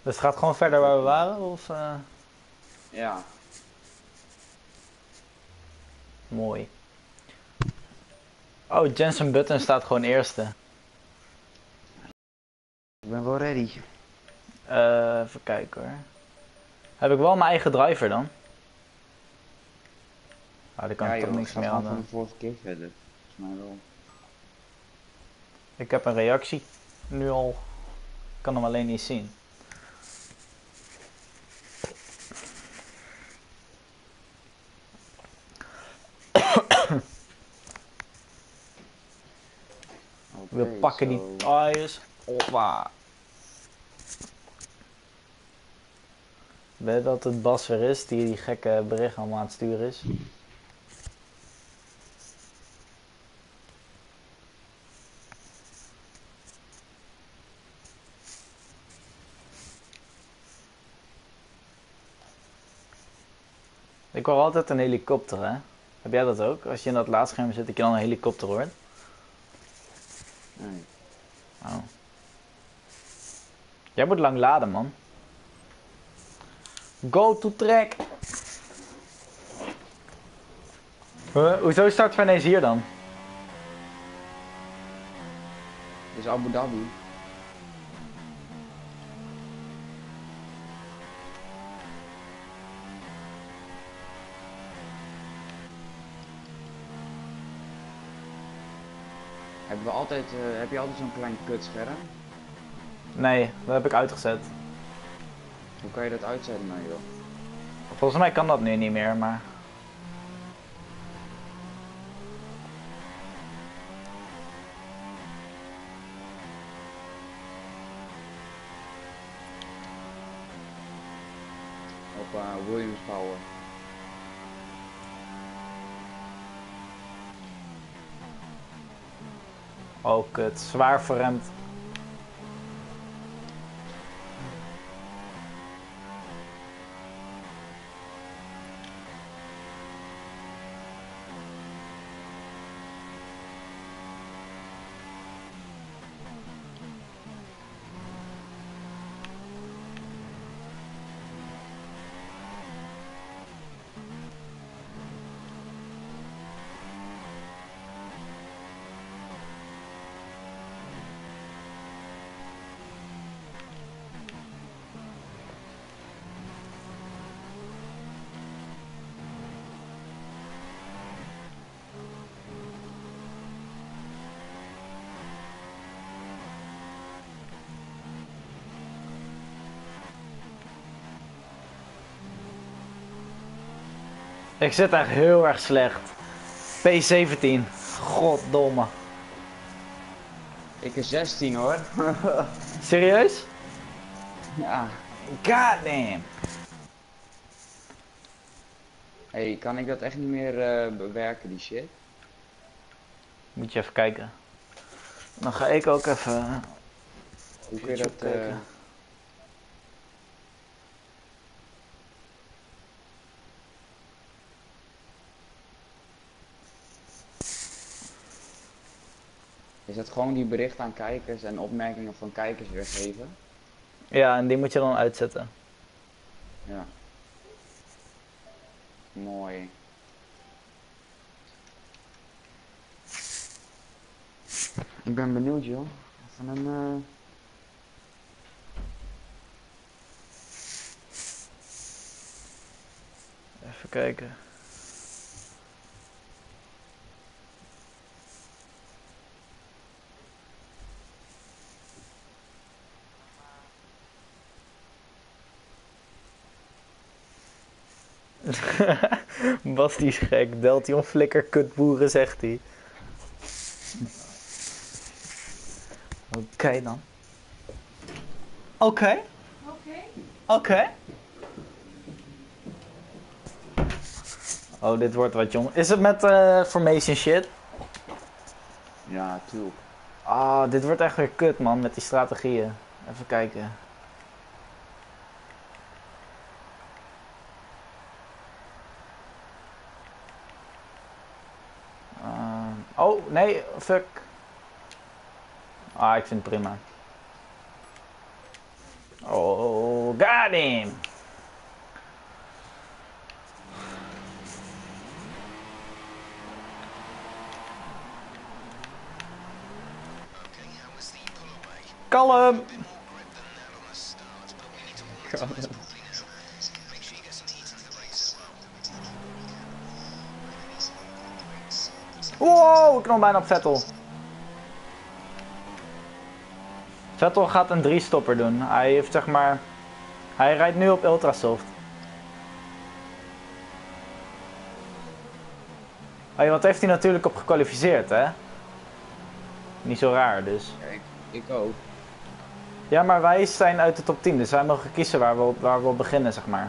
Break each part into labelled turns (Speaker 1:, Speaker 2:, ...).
Speaker 1: Dus het gaat gewoon verder waar we waren? Of,
Speaker 2: Ja.
Speaker 1: Mooi. Oh, Jensen Button staat gewoon eerste.
Speaker 2: Ik ben wel ready.
Speaker 1: Even kijken hoor. Heb ik wel mijn eigen driver dan? Ah, daar kan
Speaker 2: Ja
Speaker 1: ik toch
Speaker 2: joh, het
Speaker 1: niks
Speaker 2: gaat
Speaker 1: meer
Speaker 2: gewoon
Speaker 1: aan
Speaker 2: van
Speaker 1: doen.
Speaker 2: de vorige keer verder. Volgens mij wel.
Speaker 1: Ik heb een reactie. Nu al. Ik kan hem alleen niet zien. We
Speaker 2: Oké,
Speaker 1: pakken die
Speaker 2: zo.
Speaker 1: tires. Hoppa. Weet dat het Bas weer is die gekke bericht allemaal aan het sturen is? Ik hoor altijd een helikopter, hè? Heb jij dat ook? Als je in dat laadscherm zit, dat je dan een helikopter hoort?
Speaker 2: Nee.
Speaker 1: Oh. Jij moet lang laden, man. Go to track! Hoezo start van ineens hier dan?
Speaker 2: Dit is Abu Dhabi. Heb je altijd zo'n klein kutscherm?
Speaker 1: Nee, dat heb ik uitgezet.
Speaker 2: Hoe kan je dat uitzetten nou joh?
Speaker 1: Volgens mij kan dat nu niet meer, maar...
Speaker 2: Op Williams Power.
Speaker 1: Oh, kut. Zwaar verremd. Ik zit echt heel erg slecht. P17. Goddomme.
Speaker 2: Ik is 16 hoor.
Speaker 1: Serieus?
Speaker 2: Ja.
Speaker 1: Goddamn.
Speaker 2: Hey, kan ik dat echt niet meer bewerken die shit?
Speaker 1: Moet je even kijken. Dan ga ik ook even...
Speaker 2: Hoe kun je
Speaker 1: YouTube
Speaker 2: dat...
Speaker 1: kijken.
Speaker 2: Is dat gewoon die berichten aan kijkers en opmerkingen van kijkers weergeven?
Speaker 1: Ja, en die moet je dan uitzetten.
Speaker 2: Ja. Mooi. Ik ben benieuwd joh. Van een...
Speaker 1: Even kijken. Bas die is gek. Deltion flikker kutboeren zegt hij. Oké dan. Oké. Oké. Oh, dit wordt wat jong. Is het met formation shit?
Speaker 2: Ja, tuurlijk.
Speaker 1: Ah, dit wordt echt weer kut man, met die strategieën. Even kijken. Oh, nee, fuck. Ah, ik vind het prima. Oh. Got him! Kalm! Wow, ik knal bijna op Vettel. Vettel gaat een 3-stopper doen. Hij heeft zeg maar... Hij rijdt nu op ultrasoft. Oh ja, wat heeft hij natuurlijk op gekwalificeerd, hè? Niet zo raar, dus.
Speaker 2: Ja, ik ook.
Speaker 1: Ja, maar wij zijn uit de top 10, dus wij mogen kiezen waar we op beginnen, zeg maar.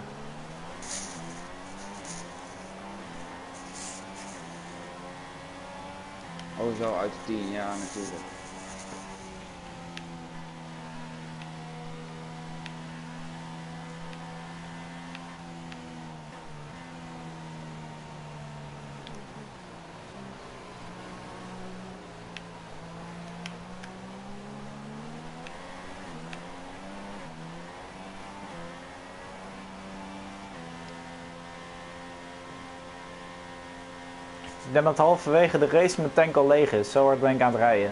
Speaker 2: Oh, zo uit de 10, ja, natuurlijk.
Speaker 1: Ik denk dat halverwege de race mijn tank al leeg is. Zo hard ben ik aan het rijden.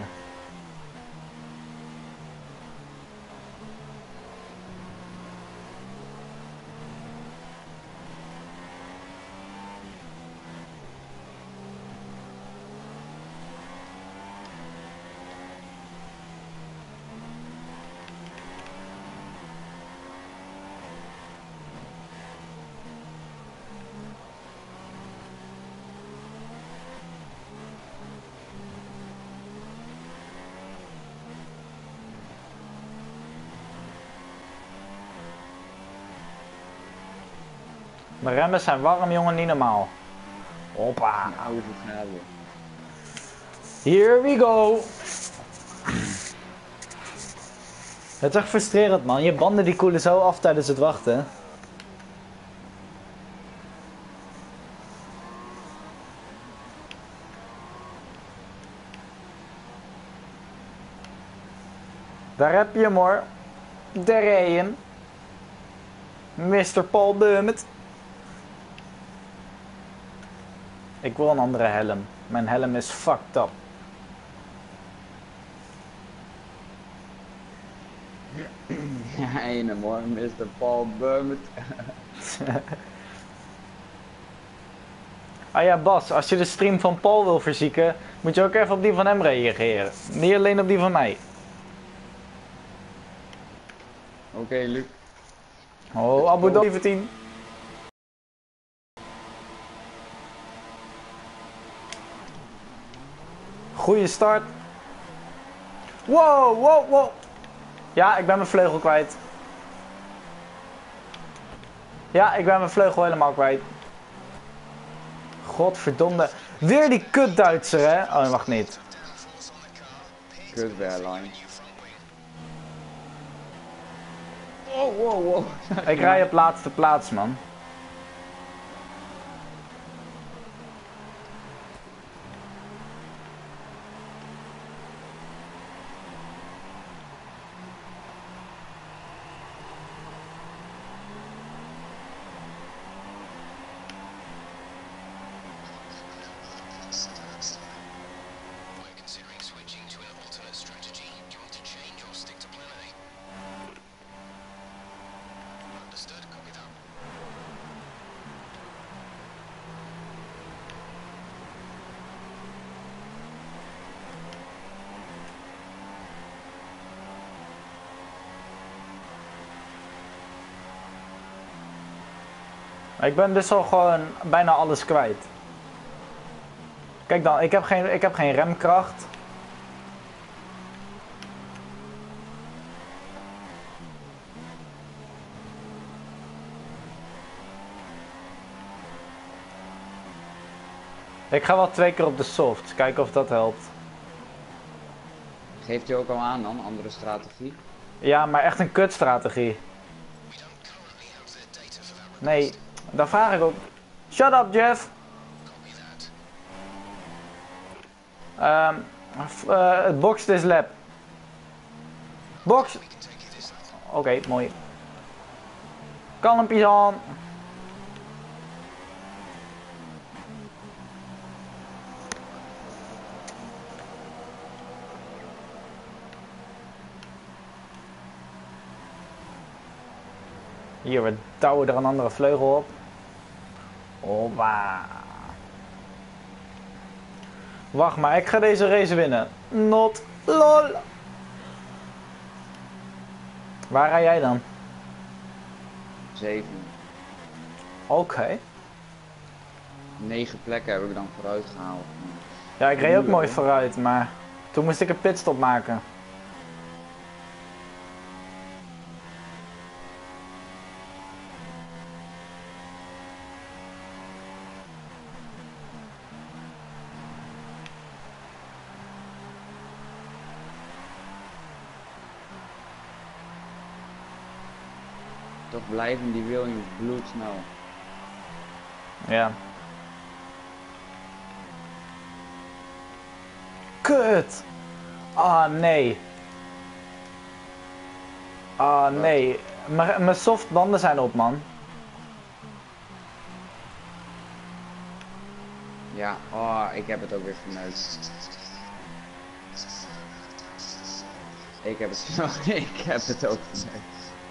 Speaker 1: De remmen zijn warm, jongen, niet normaal. Hoppa.
Speaker 2: Een oude genade.
Speaker 1: Here we go. Het is echt frustrerend, man. Je banden die koelen zo af tijdens het wachten. Daar heb je hem, hoor. Daar rij je hem. Mr. Paul Beumer. Ik wil een andere helm. Mijn helm is fucked up.
Speaker 2: Ja, ene hoor, Mr. Paul Beumer.
Speaker 1: Ah ja, Bas, als je de stream van Paul wil verzieken, moet je ook even op die van hem reageren. Niet alleen op die van mij.
Speaker 2: Oké, Luc.
Speaker 1: Oh, Abu Dhabi 17. Goeie start. Wow, wow, wow. Ja, ik ben mijn vleugel kwijt. Ja, ik ben mijn vleugel helemaal kwijt. Godverdomme. Weer die kut Duitser, hè? Oh, dat mag niet.
Speaker 2: Kut Berlijn. Wow, wow, wow.
Speaker 1: Ik rij op laatste plaats, man. Ik ben dus al gewoon bijna alles kwijt. Kijk dan, ik heb geen remkracht. Ik ga wel 2 keer op de soft, kijken of dat helpt.
Speaker 2: Geeft hij ook al aan dan, andere strategie?
Speaker 1: Ja, maar echt een kutstrategie. Nee, daar vraag ik ook. Shut up, Jeff! Het box this lap. Box! Oké, mooi. Kalmpjes aan. Hier, we douwen er een andere vleugel op. Hoppa. Wacht maar, ik ga deze race winnen. Not lol. Waar rij jij dan?
Speaker 2: 7.
Speaker 1: Oké.
Speaker 2: 9 plekken heb ik dan vooruit gehaald.
Speaker 1: Ja, ik reed ook mooi vooruit, maar toen moest ik een pitstop maken.
Speaker 2: Toch blijven die Williams bloedsnel.
Speaker 1: Ja. Kut! Ah, nee. Ah, nee. Mijn softbanden zijn op, man.
Speaker 2: Ja, oh, ik heb het ook weer verneukt. Ik heb het ook verneukt.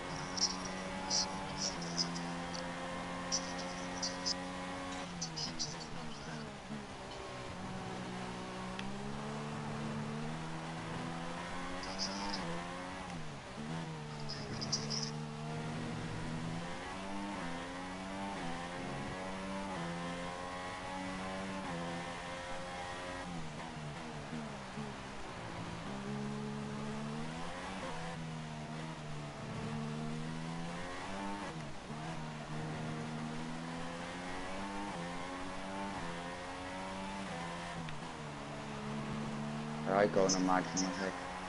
Speaker 2: Raikkonen maakt me nog gek.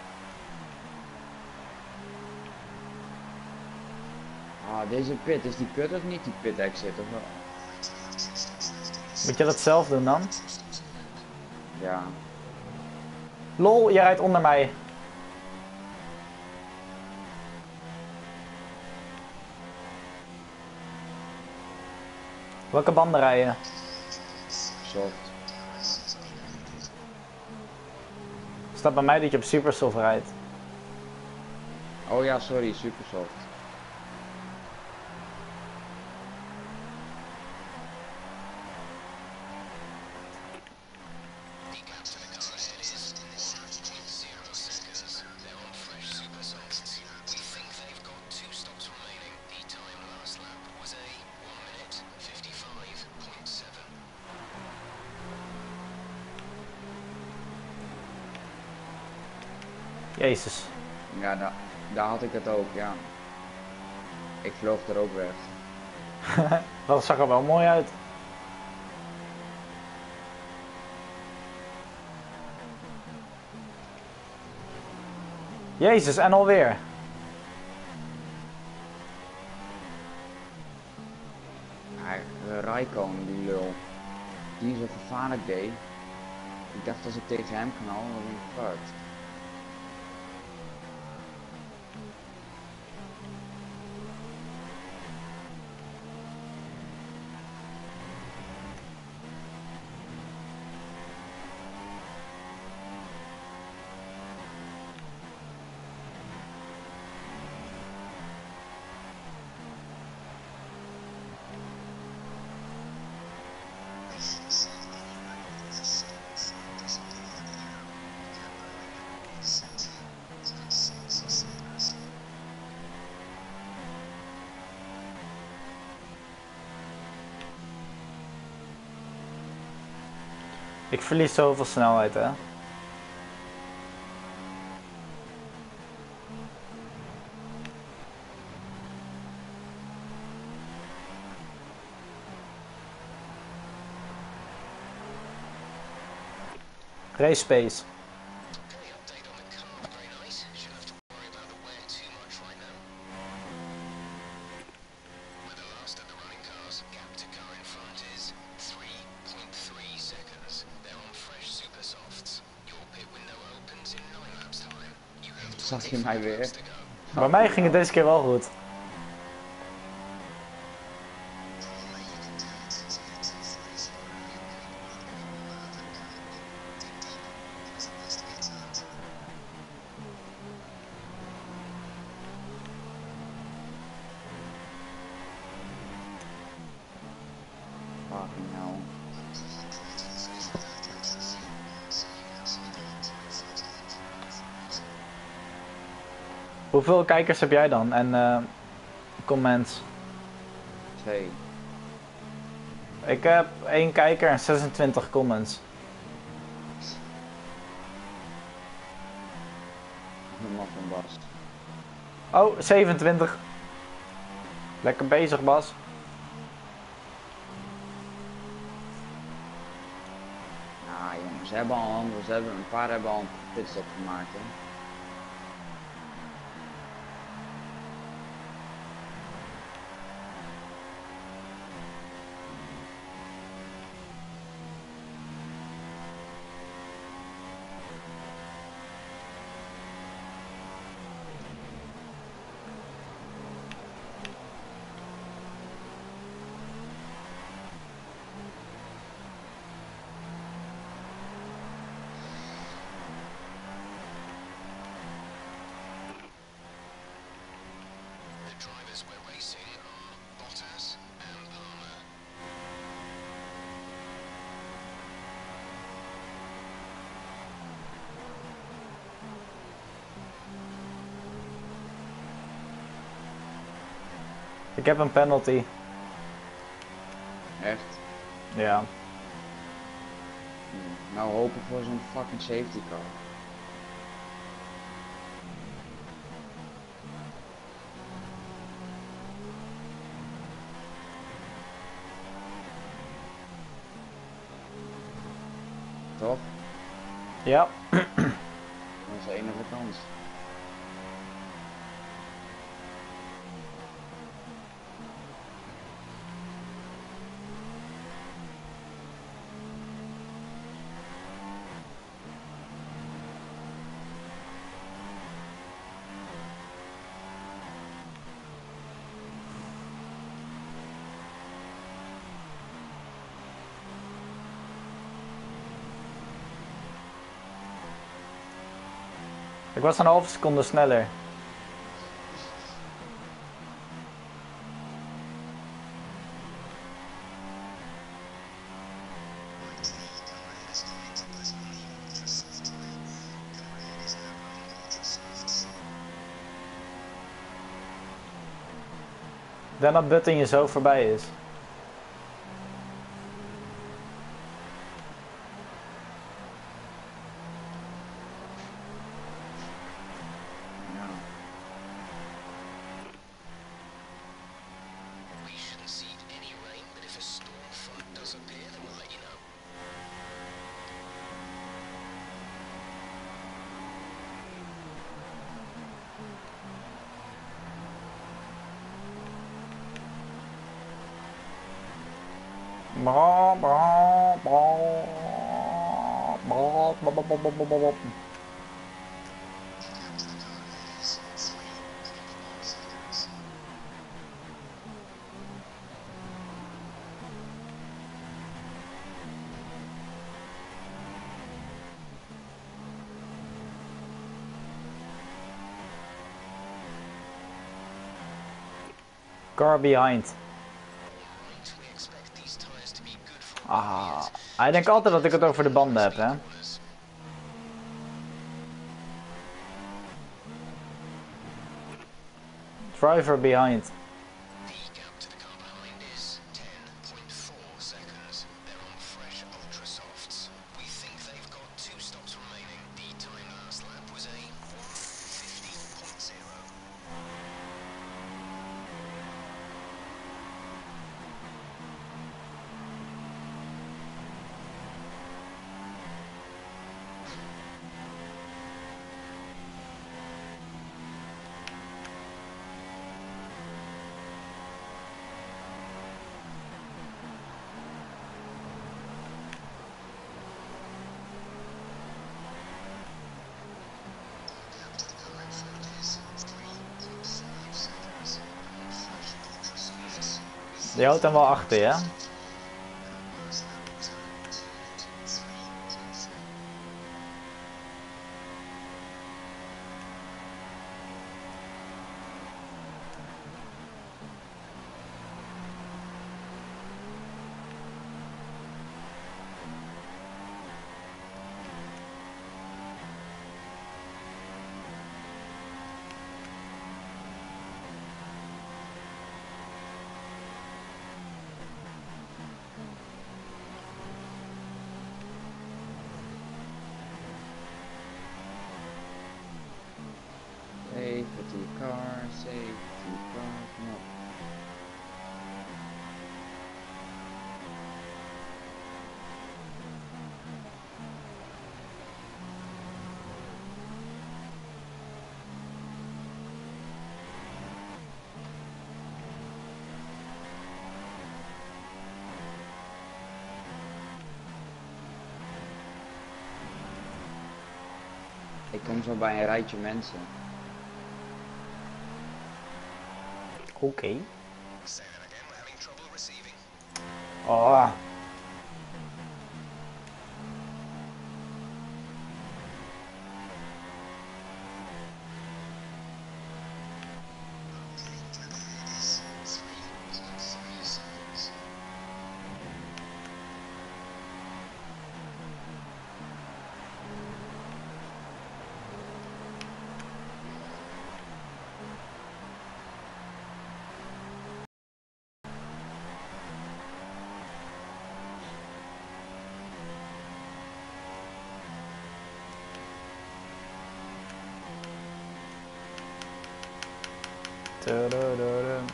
Speaker 2: Ah, deze pit, is die kut of niet die pit exit of wel?
Speaker 1: Moet je dat zelf doen dan?
Speaker 2: Ja.
Speaker 1: Lol, jij rijdt onder mij. Welke banden rijden?
Speaker 2: Soft.
Speaker 1: Staat bij mij dat je op supersoft rijdt.
Speaker 2: Oh ja, sorry, super soft.
Speaker 1: Jezus.
Speaker 2: Ja, daar had ik het ook, ja. Ik vloog er ook weg.
Speaker 1: Dat zag er wel mooi uit. Jezus, en alweer.
Speaker 2: Ja, Raikkonen, die lul. Die zo gevaarlijk deed. Ik dacht als ik tegen hem knal, dan ben ik fucked.
Speaker 1: Ik verlies zoveel snelheid, hè. Race space.
Speaker 2: Zag je mij weer?
Speaker 1: Bij mij ging het deze keer wel goed. Hoeveel kijkers heb jij dan? En comments?
Speaker 2: 2.
Speaker 1: Ik heb 1 kijker en 26 comments.
Speaker 2: De man van Bas.
Speaker 1: Oh, 27. Lekker bezig, Bas.
Speaker 2: Nou jongens, een paar hebben al een pitstop gemaakt hè.
Speaker 1: Ik heb een penalty.
Speaker 2: Echt?
Speaker 1: Ja.
Speaker 2: Nou hopen voor zo'n fucking safety car. Toch?
Speaker 1: Ja.
Speaker 2: Onze enige kans.
Speaker 1: Ik was een halve seconde sneller. Dan dat Button je zo voorbij is. Car behind. Ah, hij denkt altijd dat ik het over de banden heb, hè. Driver behind. Je houdt hem wel achter, ja?
Speaker 2: Safety car, safety car, kom op. Ik kom zo bij een rijtje mensen.
Speaker 1: Oké. Oh. Tudududum.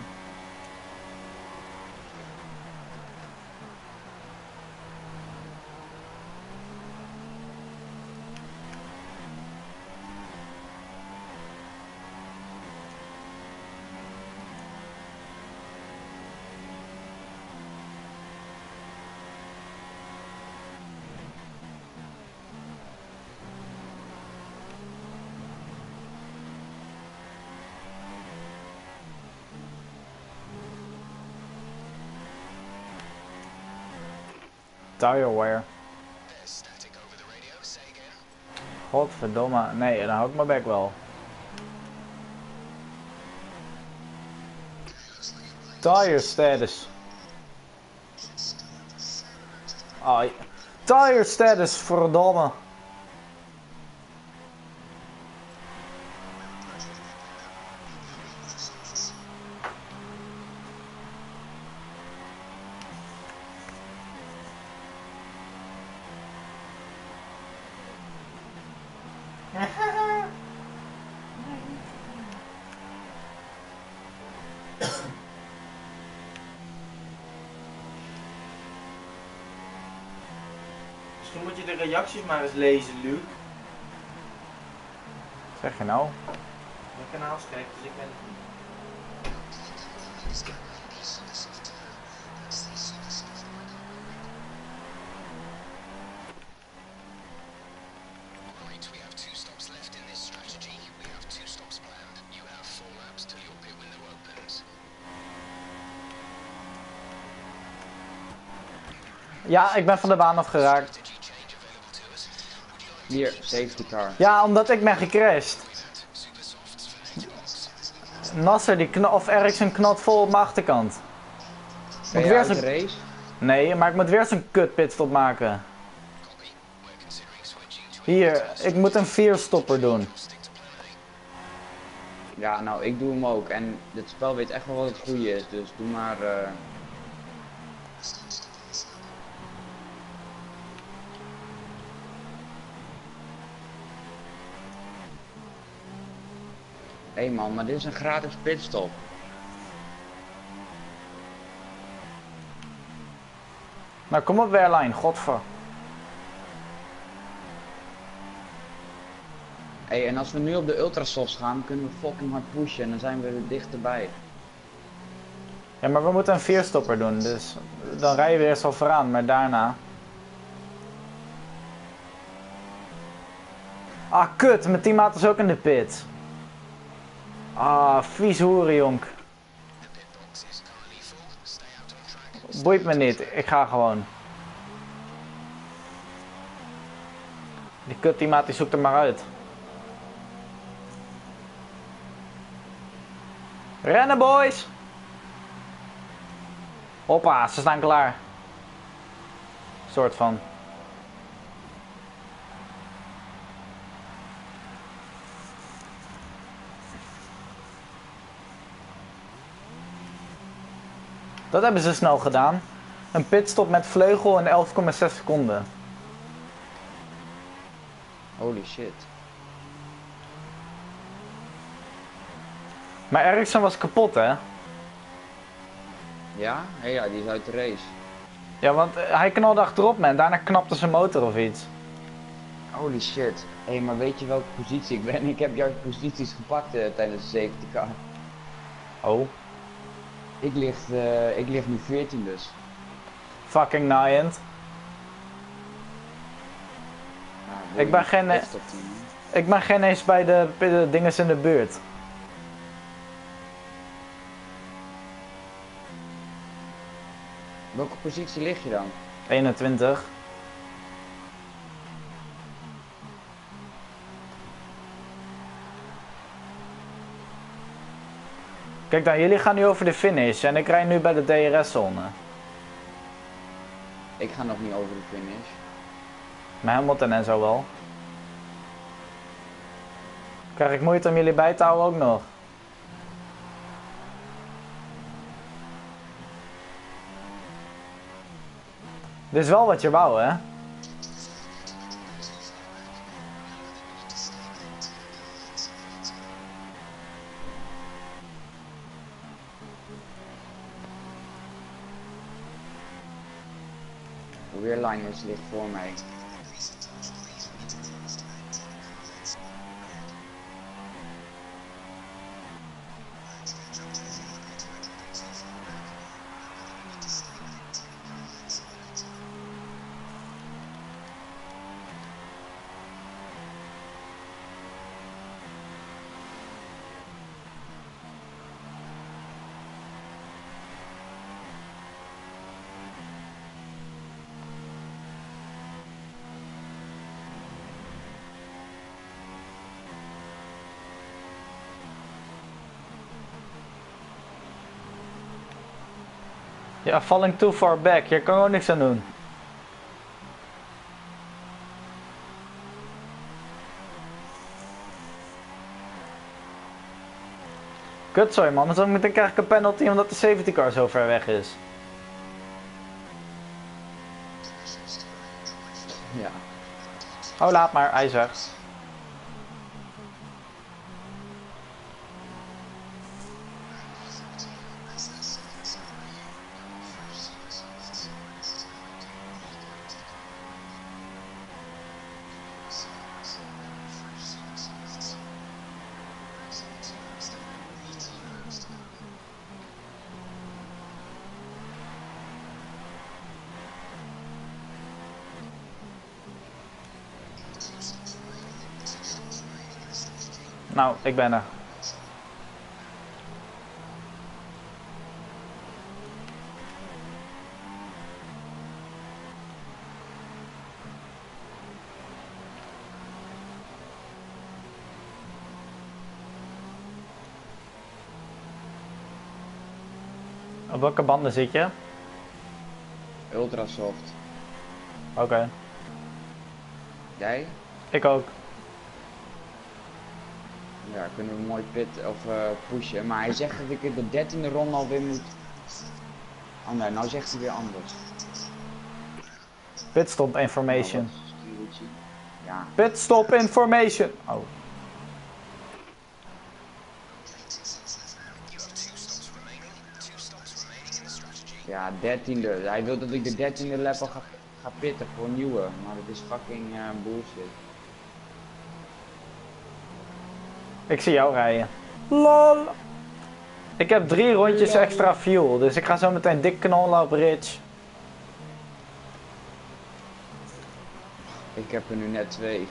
Speaker 1: Tire wear. Godverdomme. Nee, dan hou ik mijn bek wel. Tire status. Ai. Tire status, verdomme.
Speaker 3: Misschien moet je de reacties maar eens lezen, Luc.
Speaker 1: Zeg je nou?
Speaker 3: Mijn kanaals kijkt, dus ik ben het niet.
Speaker 1: Ja, ik ben van de baan afgeraakt.
Speaker 2: Hier, safety car.
Speaker 1: Ja, omdat ik ben gecrashed. Nasser die of Ericsson knalt vol op mijn achterkant.
Speaker 2: Ben
Speaker 1: Moet
Speaker 2: je
Speaker 1: weer
Speaker 2: uit de
Speaker 1: zo'n...
Speaker 2: race?
Speaker 1: Nee, maar ik moet weer zo'n kut pitstop maken. Hier, ik moet een 4-stopper doen.
Speaker 2: Ja, nou, ik doe hem ook. En dit spel weet echt wel wat het goede is, dus doe maar... Hé man, maar dit is een gratis pitstop.
Speaker 1: Nou, kom op Wehrlein, godver.
Speaker 2: Hé, en als we nu op de ultrasofts gaan, kunnen we fucking hard pushen en dan zijn we er dichterbij.
Speaker 1: Ja, maar we moeten een 4-stopper doen, dus dan rij je weer eens al vooraan, maar daarna... Ah, kut, mijn teammaat is ook in de pit. Ah, vies hoerenjonk. Boeit me niet, ik ga gewoon. Die kut teammaat die zoekt er maar uit. Rennen boys! Hoppa, ze staan klaar. Soort van. Dat hebben ze snel gedaan. Een pitstop met vleugel in 11,6 seconden.
Speaker 2: Holy shit.
Speaker 1: Maar Ericsson was kapot, hè?
Speaker 2: Ja? Ja, die is uit de race.
Speaker 1: Ja, want hij knalde achterop, man. Daarna knapte zijn motor of iets.
Speaker 2: Holy shit. Hé, maar weet je welke positie ik ben? Ik heb jouw posities gepakt tijdens de safety car.
Speaker 1: Oh.
Speaker 2: Ik lig nu 14 dus.
Speaker 1: Fucking naaiend.
Speaker 2: Ja,
Speaker 1: Ik ben geen... Ik ben geen eens bij de dinges in de buurt.
Speaker 2: Welke positie lig je dan?
Speaker 1: 21. Kijk dan, jullie gaan nu over de finish en ik rij nu bij de DRS-zone.
Speaker 2: Ik ga nog niet over de finish.
Speaker 1: Maar Hamilton en zo wel. Krijg ik moeite om jullie bij te houden ook nog? Dit is wel wat je wou, hè?
Speaker 2: De rearliners ligt voor mij.
Speaker 1: Ja, falling too far back. Hier kan ik ook niks aan doen. Kutzooi man, dan krijg ik een penalty omdat de safety car zo ver weg is.
Speaker 2: Ja.
Speaker 1: Oh, laat maar, hij is weg. Nou, ik ben er. Op welke banden zit je?
Speaker 2: Ultrasoft.
Speaker 1: Oké.
Speaker 2: Jij?
Speaker 1: Ik ook.
Speaker 2: Ja, kunnen we mooi pushen. Maar hij zegt dat ik in de 13e ronde alweer moet. Oh nee, nou zegt hij weer anders.
Speaker 1: Pitstop information.
Speaker 2: Nou, wat stuurtje. Ja.
Speaker 1: Pitstop information. Oh.
Speaker 2: Ja, 13e. Hij wil dat ik de 13e lap al ga pitten voor een nieuwe. Maar dat is fucking bullshit.
Speaker 1: Ik zie jou rijden. LOL. Ik heb 3 rondjes extra fuel, dus ik ga zo meteen dik knallen op Ridge.
Speaker 2: Ik heb er nu net 2.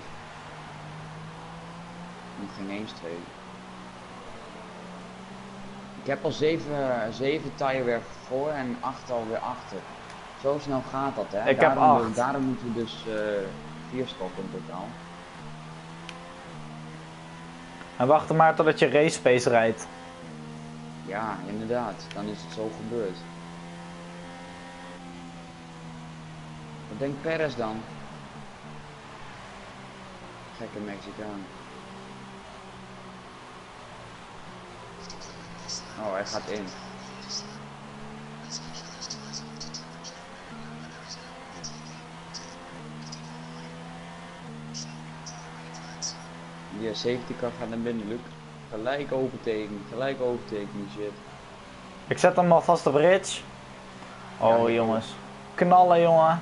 Speaker 2: Nog geen eens 2. Ik heb al 7 tirewerk voor en 8 alweer achter. Zo snel gaat dat, hè?
Speaker 1: Ik heb 8.
Speaker 2: Daarom moeten we dus 4 stoppen in totaal.
Speaker 1: En wacht maar totdat je race pace rijdt.
Speaker 2: Ja, inderdaad. Dan is het zo gebeurd. Wat denkt Perez dan? Gekke Mexicaan. Oh, hij gaat in. Die safety car gaat naar binnen, Luc. Gelijk overteken, shit.
Speaker 1: Ik zet hem alvast op Rich. Oh
Speaker 2: Ja,
Speaker 1: jongens. Knallen jongen.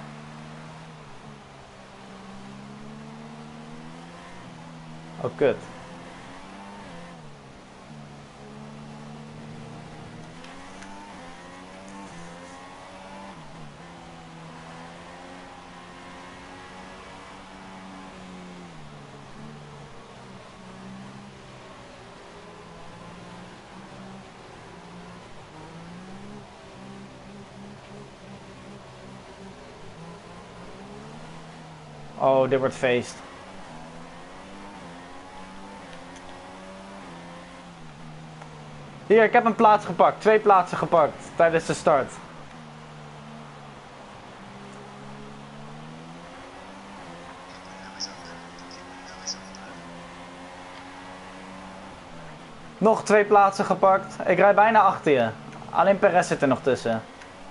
Speaker 1: Oh kut. Oh, dit wordt feest. Hier, ik heb een plaats gepakt. 2 plaatsen gepakt tijdens de start. Nog 2 plaatsen gepakt. Ik rijd bijna achter je. Alleen Perez zit er nog tussen.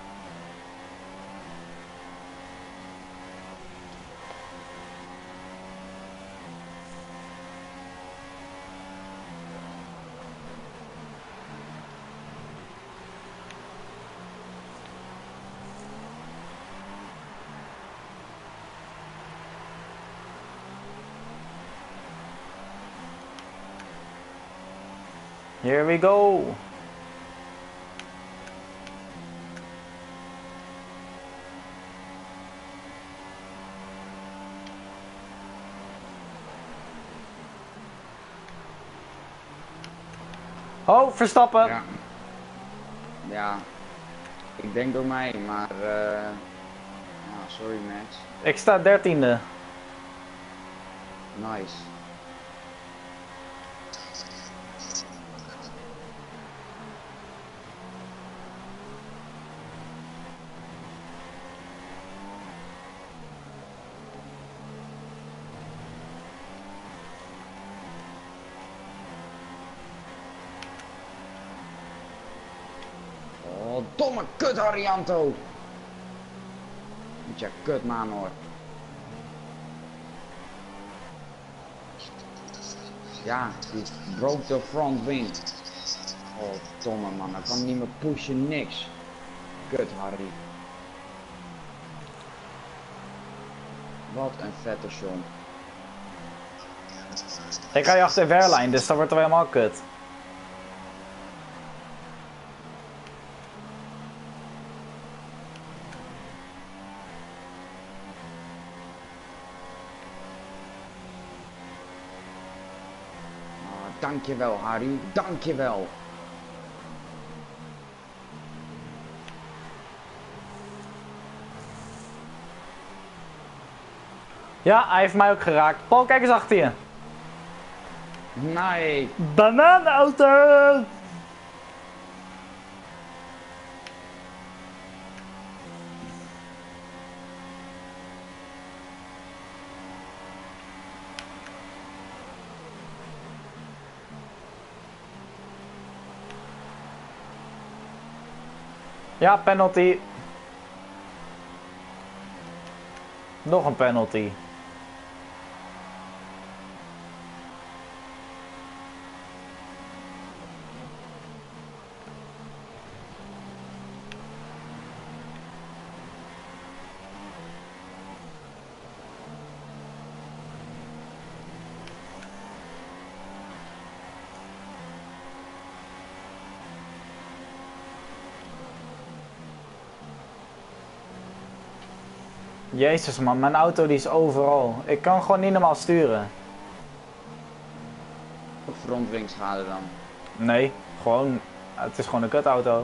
Speaker 1: Here we go. Oh, Verstappen.
Speaker 2: Ja. Ja. Ik denk door mij, maar ja, sorry Max.
Speaker 1: Ik sta 13e.
Speaker 2: Nice. Oh, domme kut Arianto. Met je kut man hoor. Ja, die broke the front wing. Oh, domme man, dan kan niet meer pushen, niks. Kut Harry. Wat een vette Sean.
Speaker 1: Ik rij achter Wehrlein, dus dat wordt er helemaal kut.
Speaker 2: Oh, dankjewel Harry, dankjewel.
Speaker 1: Ja, hij heeft mij ook geraakt. Paul, kijk eens achter je.
Speaker 2: Nee.
Speaker 1: Bananenauto! Ja, penalty. Nog een penalty. Jezus man, mijn auto die is overal. Ik kan gewoon niet normaal sturen.
Speaker 2: Frontwingschade dan.
Speaker 1: Nee, gewoon, het is gewoon een kutauto.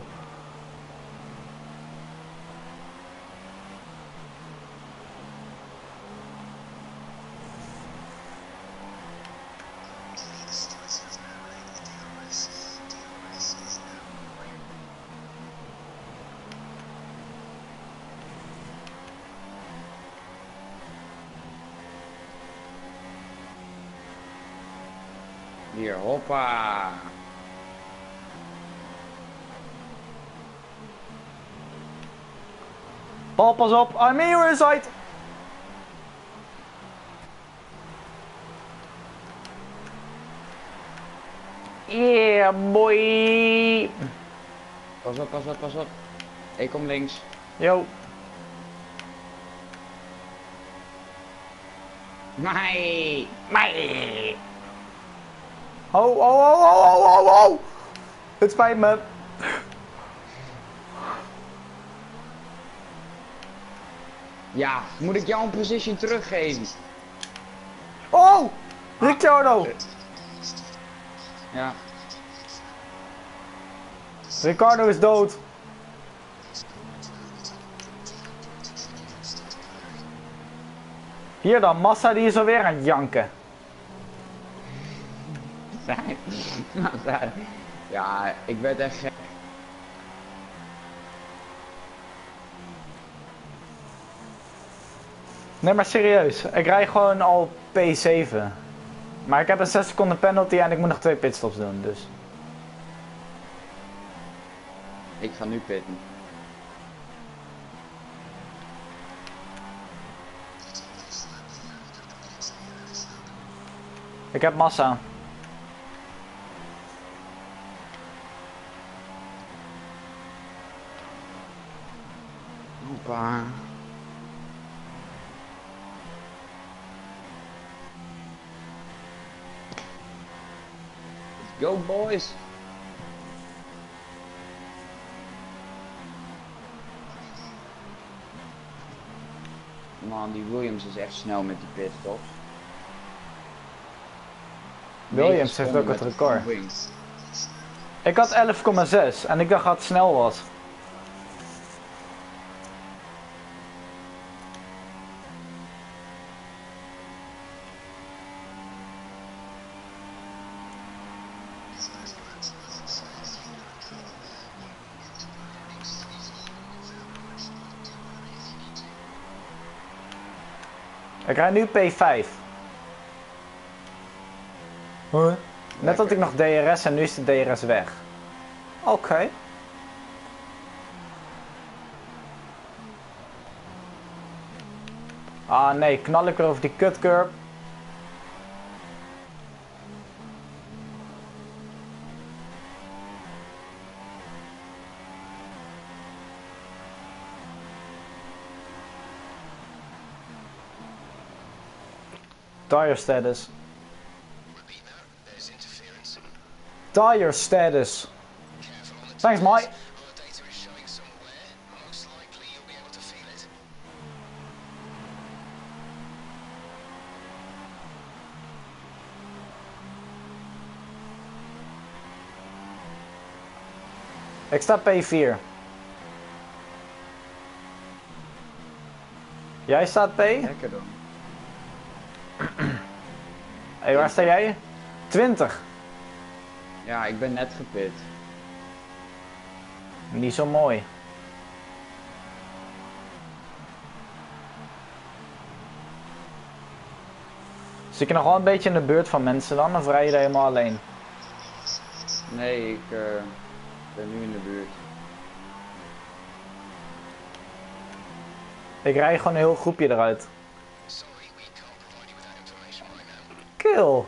Speaker 2: Hier, hoppa.
Speaker 1: Paul, pas op, I'm in your inside. Yeah, boy.
Speaker 2: Pas op, pas op, pas op. Ik kom links.
Speaker 1: Yo.
Speaker 2: Nee.
Speaker 1: Nee. Oh, oh, oh, oh, oh, oh, oh. Het spijt me.
Speaker 2: Ja, moet ik jou een position teruggeven?
Speaker 1: Oh! Ricciardo!
Speaker 2: Ja.
Speaker 1: Ricciardo is dood. Hier dan, Massa die is alweer aan het janken.
Speaker 2: Ja, ik werd echt gek.
Speaker 1: Nee, maar serieus. Ik rij gewoon al P7. Maar ik heb een 6 seconden penalty en ik moet nog 2 pitstops doen, dus.
Speaker 2: Ik ga nu pitten.
Speaker 1: Ik heb Massa.
Speaker 2: Hoppa. Let's go, boys. Man, die Williams is echt snel met die pitstops.
Speaker 1: Williams heeft ook het record. Ik had 11,6 en ik dacht dat het snel was. Ik rijd nu P5. Huh? Net had ik nog DRS en nu is de DRS weg. Oké. Ah nee, knal ik weer over die kutcurb. Tire status. Tire status. Thanks, mate. Ik sta P4. Jij staat P?
Speaker 2: Lekker dan.
Speaker 1: Hé, waar sta jij? 20.
Speaker 2: Ja, ik ben net gepit.
Speaker 1: Niet zo mooi. Zit je nog wel een beetje in de buurt van mensen dan? Of rij je er helemaal alleen?
Speaker 2: Nee, ik ben nu in de buurt.
Speaker 1: Ik rij gewoon een heel groepje eruit. Kill.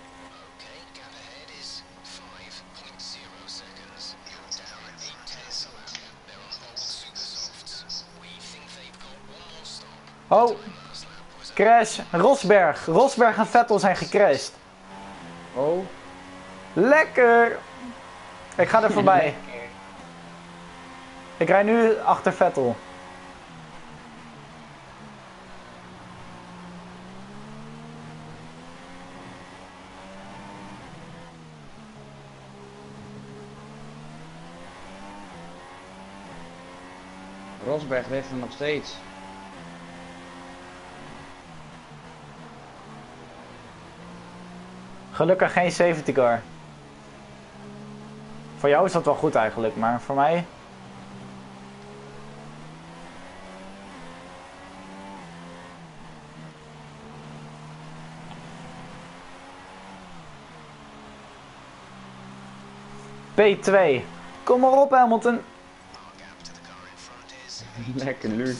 Speaker 1: Oh, crash. Rosberg. Rosberg en Vettel zijn gecrashed.
Speaker 2: Oh.
Speaker 1: Lekker. Ik ga er voorbij. Ik rij nu achter Vettel.
Speaker 2: Rosberg ligt er nog steeds.
Speaker 1: Gelukkig geen safety car. Voor jou is dat wel goed eigenlijk, maar voor mij... P2. Kom maar op, Hamilton.
Speaker 2: Lekker nu.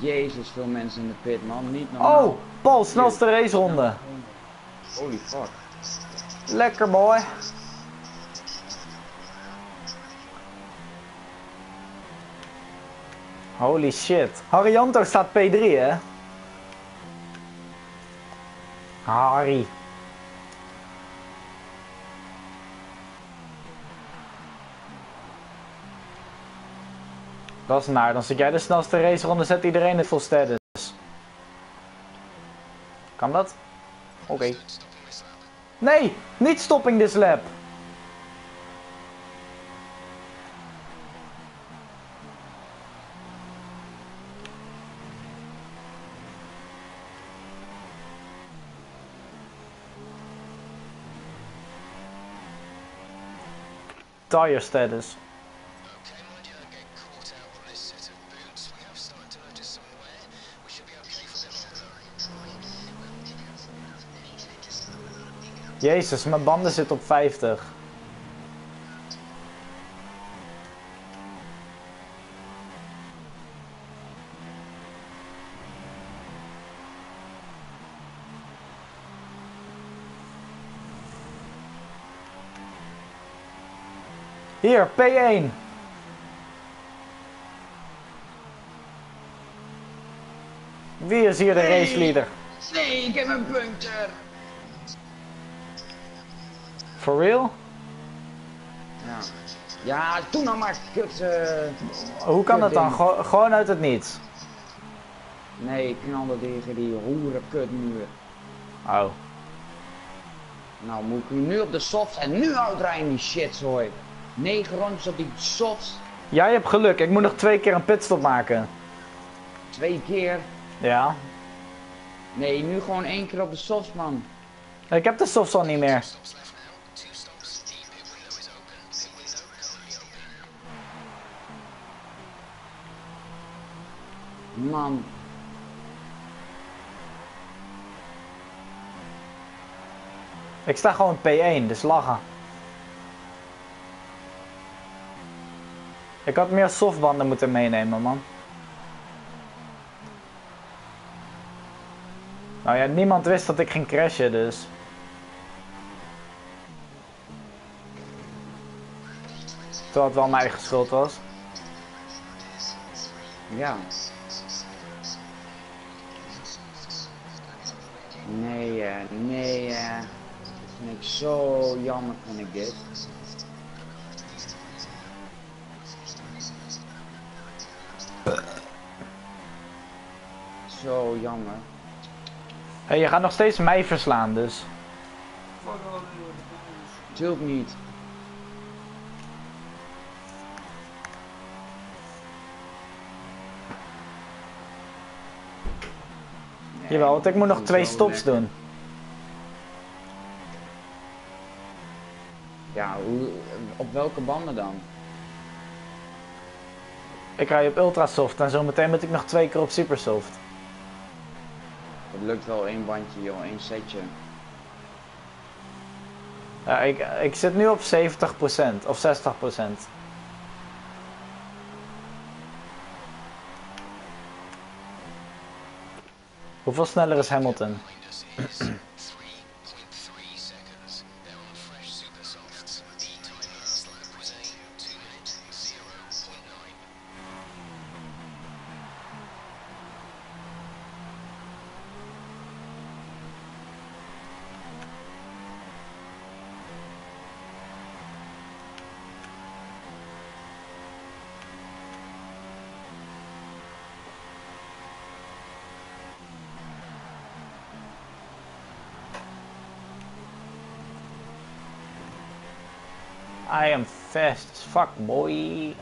Speaker 2: Jezus, veel mensen in de pit, man. Niet normaal.
Speaker 1: Oh, Paul, snelste raceronde.
Speaker 2: Holy fuck.
Speaker 1: Lekker boy. Holy shit. Harrianto staat P3, hè? Harry. Dat is naar. Dan zit jij de snelste raceronde, zet iedereen het vol status. Kan dat? Oké. Nee, niet stopping this lap. Tire status. Jezus, mijn banden zitten op 50. Hier, P1. Wie is hier de raceleader?
Speaker 2: Nee, ik heb een puncture.
Speaker 1: For real?
Speaker 2: Ja. Ja, doe nou maar kut.
Speaker 1: Hoe kan dat dan?
Speaker 2: ding.
Speaker 1: Gewoon uit het niets?
Speaker 2: Nee, ik knalde tegen die hoerenkutmuur.
Speaker 1: Oh.
Speaker 2: Nou moet ik nu op de soft en nu uitrijden die shitzooi. 9 rondjes op die soft.
Speaker 1: Jij hebt geluk, ik moet nog 2 keer een pitstop maken.
Speaker 2: 2 keer.
Speaker 1: Ja.
Speaker 2: Nee, nu gewoon 1 keer op de soft, man.
Speaker 1: Ik heb de softs al niet meer.
Speaker 2: Man.
Speaker 1: Ik sta gewoon P1, dus lachen. Ik had meer softbanden moeten meenemen, man. Nou ja, niemand wist dat ik ging crashen, dus. Terwijl het wel mijn eigen schuld was.
Speaker 2: Ja. Nee, dat vind ik zo jammer, vind ik dit. Zo jammer.
Speaker 1: Hey, je gaat nog steeds mij verslaan, dus.
Speaker 2: Tuurlijk niet.
Speaker 1: Jawel, want ik moet nog 2 stops doen.
Speaker 2: Ja, op welke banden dan?
Speaker 1: Ik rij op ultrasoft en zometeen moet ik nog 2 keer op supersoft.
Speaker 2: Het lukt wel 1 bandje, joh, 1 setje.
Speaker 1: Ja, ik zit nu op 70% of 60%. Hoeveel sneller is Hamilton? I am fast as fuck, boy.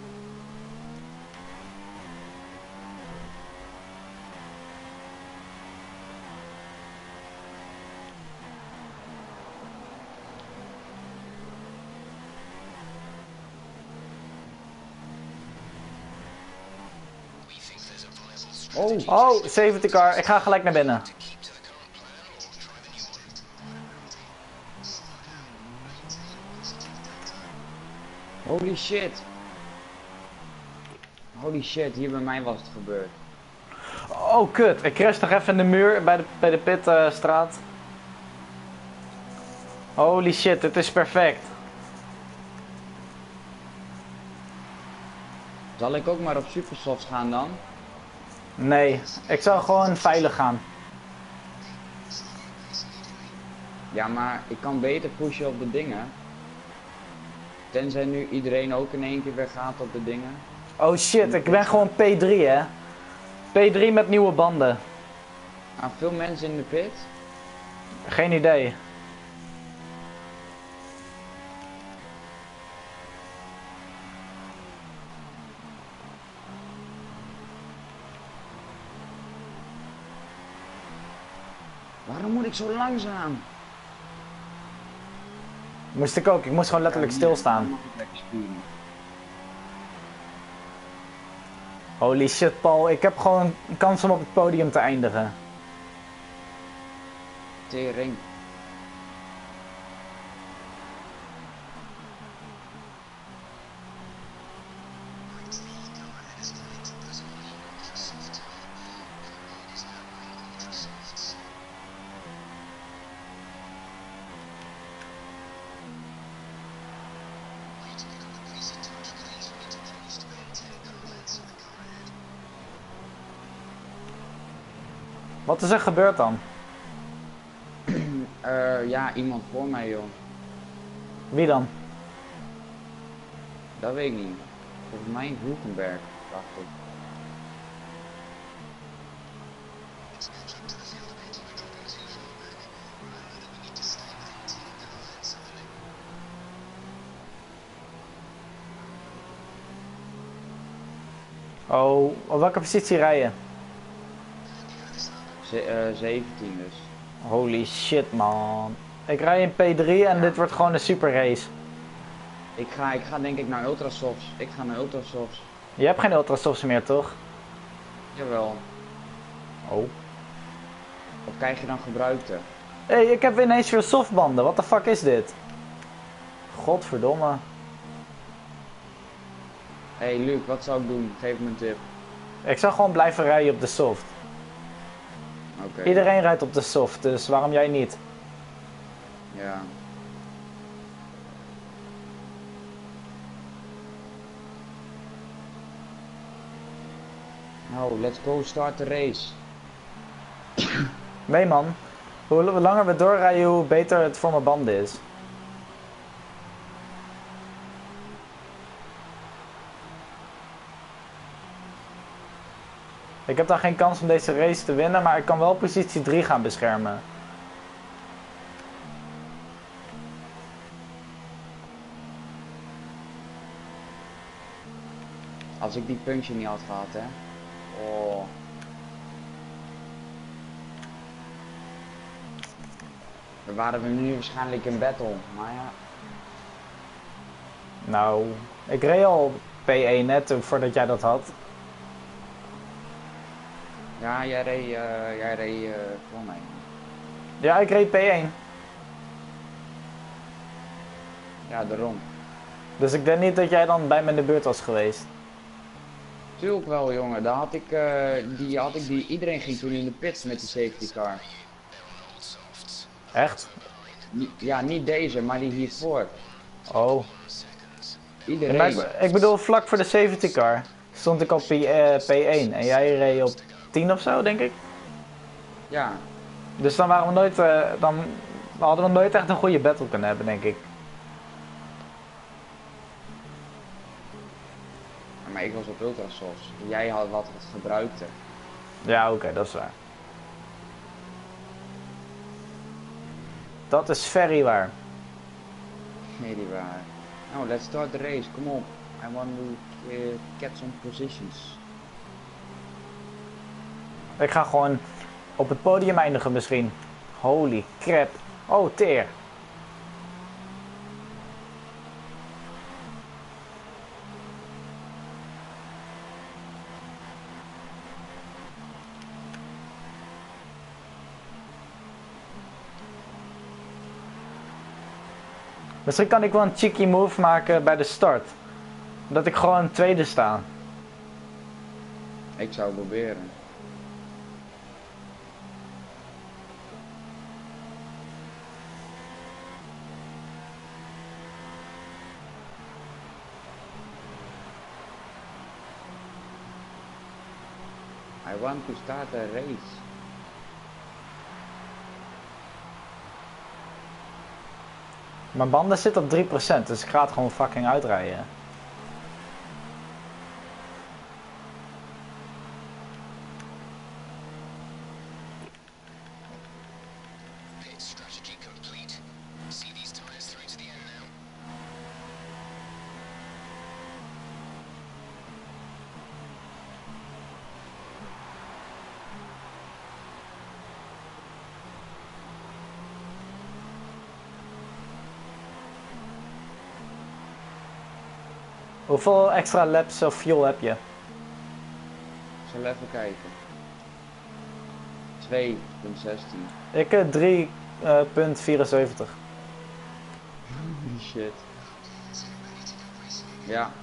Speaker 1: Oh, safety car. Ik ga gelijk naar binnen.
Speaker 2: Holy shit. Holy shit, hier bij mij was het gebeurd.
Speaker 1: Oh kut, ik crash nog even in de muur bij de pitstraat. Holy shit, dit is perfect.
Speaker 2: Zal ik ook maar op supersofts gaan dan?
Speaker 1: Nee, ik zou gewoon veilig gaan.
Speaker 2: Ja, maar ik kan beter pushen op de dingen. Tenzij nu iedereen ook in één keer weer gaat op de dingen.
Speaker 1: Oh shit, ik ben gewoon P3 hè. P3 met nieuwe banden.
Speaker 2: Ah, veel mensen in de pit?
Speaker 1: Geen idee.
Speaker 2: Waarom moet ik zo langzaam?
Speaker 1: Moest ik ook, ik moest gewoon letterlijk stilstaan.
Speaker 2: Mag ik lekker sturen.
Speaker 1: Holy shit Paul, ik heb gewoon een kans om op het podium te eindigen.
Speaker 2: Tering.
Speaker 1: Wat is er gebeurd dan?
Speaker 2: Ja, iemand voor mij joh.
Speaker 1: Wie dan?
Speaker 2: Dat weet ik niet. Volgens mij in Hoekenberg, dacht ik.
Speaker 1: Oh, op welke positie rij je?
Speaker 2: 17 dus.
Speaker 1: Holy shit man. Ik rij in P3 en dit wordt gewoon een super race.
Speaker 2: Ik ga denk ik naar Ultrasofts. Ik ga naar Ultrasofts.
Speaker 1: Je hebt geen ultrasofts meer toch?
Speaker 2: Jawel.
Speaker 1: Oh.
Speaker 2: Wat krijg je dan gebruikte?
Speaker 1: Hé, hey, ik heb ineens weer softbanden. Wat de fuck is dit? Godverdomme.
Speaker 2: Hey Luc, wat zou ik doen? Geef me een tip.
Speaker 1: Ik zou gewoon blijven rijden op de soft.
Speaker 2: Oké.
Speaker 1: Iedereen rijdt op de soft, dus waarom jij niet?
Speaker 2: Ja. Nou, let's go start the race.
Speaker 1: Nee man. Hoe langer we doorrijden, hoe beter het voor mijn banden is. Ik heb dan geen kans om deze race te winnen, maar ik kan wel positie 3 gaan beschermen.
Speaker 2: Als ik die puntje niet had gehad, hè. Oh. Dan waren we nu waarschijnlijk in battle, maar ja.
Speaker 1: Nou, ik reed al P1 net voordat jij dat had.
Speaker 2: Ja, jij reed voor mij.
Speaker 1: Ja, ik reed P1.
Speaker 2: Ja, daarom.
Speaker 1: Dus ik denk niet dat jij dan bij me in de buurt was geweest.
Speaker 2: Tuurlijk wel, jongen. Daar had ik, iedereen ging toen in de pits met die safety car.
Speaker 1: Echt?
Speaker 2: Ja, niet deze, maar die hiervoor.
Speaker 1: Oh.
Speaker 2: Iedereen.
Speaker 1: Maar ik bedoel, vlak voor de safety car stond ik op P1 en jij reed op 10 of zo, denk ik.
Speaker 2: Ja.
Speaker 1: Dus dan waren we nooit, dan hadden we nooit echt een goede battle kunnen hebben, denk ik.
Speaker 2: Maar ik was op Ultrasofts. Jij had wat gebruikte.
Speaker 1: Ja, oké, dat is waar. Dat is very waar.
Speaker 2: Nee, die waar. Nou, let's start the race. Kom op. I want to get some positions.
Speaker 1: Ik ga gewoon op het podium eindigen misschien. Holy crap. Oh, teer. Misschien kan ik wel een cheeky move maken bij de start. Dat ik gewoon tweede sta.
Speaker 2: Ik zou proberen. I want to start a race.
Speaker 1: Mijn banden zitten op 3%, dus ik ga het gewoon fucking uitrijden. Hoeveel extra laps of fuel heb je?
Speaker 2: Ik zal even kijken. 2,16.
Speaker 1: Ik 3,74.
Speaker 2: Holy shit. Ja.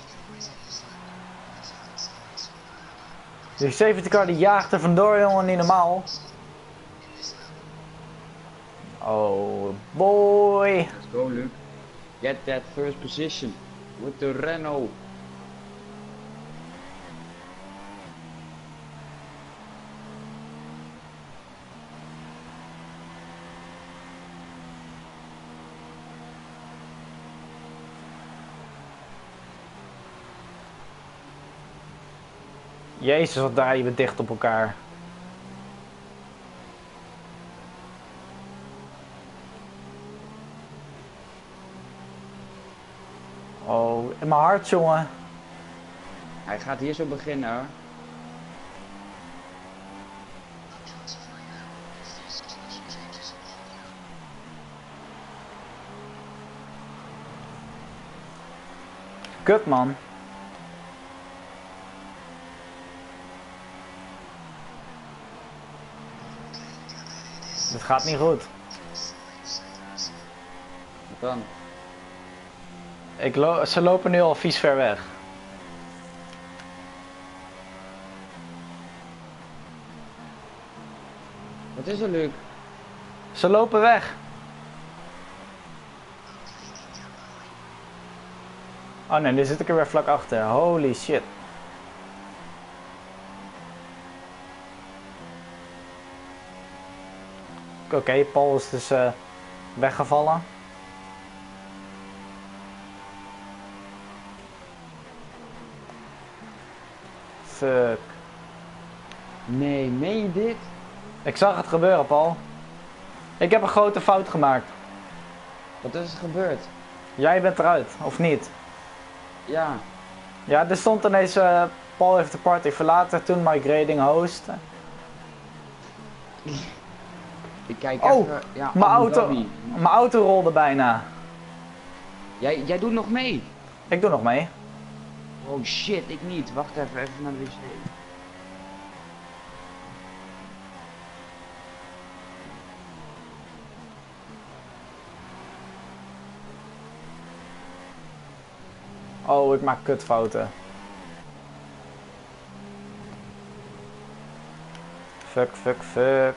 Speaker 1: Die safety car die jaagt er vandoor, jongen, niet normaal. Oh boy.
Speaker 2: Let's go, Luke. Get that first position with the Renault.
Speaker 1: Jezus, wat draaien we dicht op elkaar. Oh, in mijn hart, jongen.
Speaker 2: Hij gaat hier zo beginnen, hoor.
Speaker 1: Kut, man. Dit gaat niet goed.
Speaker 2: Wat dan?
Speaker 1: Ze lopen nu al vies ver weg.
Speaker 2: Wat is er, Luke?
Speaker 1: Ze lopen weg. Oh nee, nu zit ik er weer vlak achter. Holy shit. Oké, Paul is dus weggevallen. Fuck.
Speaker 2: Nee, meen je dit?
Speaker 1: Ik zag het gebeuren, Paul. Ik heb een grote fout gemaakt.
Speaker 2: Wat is er gebeurd?
Speaker 1: Jij bent eruit, of niet?
Speaker 2: Ja.
Speaker 1: Ja, er stond ineens Paul heeft de party verlaten, toen migrading host.
Speaker 2: Ik kijk
Speaker 1: Oh,
Speaker 2: even. Ja,
Speaker 1: mijn auto rolde bijna.
Speaker 2: Jij doet nog mee?
Speaker 1: Ik doe nog mee.
Speaker 2: Oh shit, ik niet. Wacht even naar de wc.
Speaker 1: Oh, ik maak kutfouten. Fuck, fuck, fuck.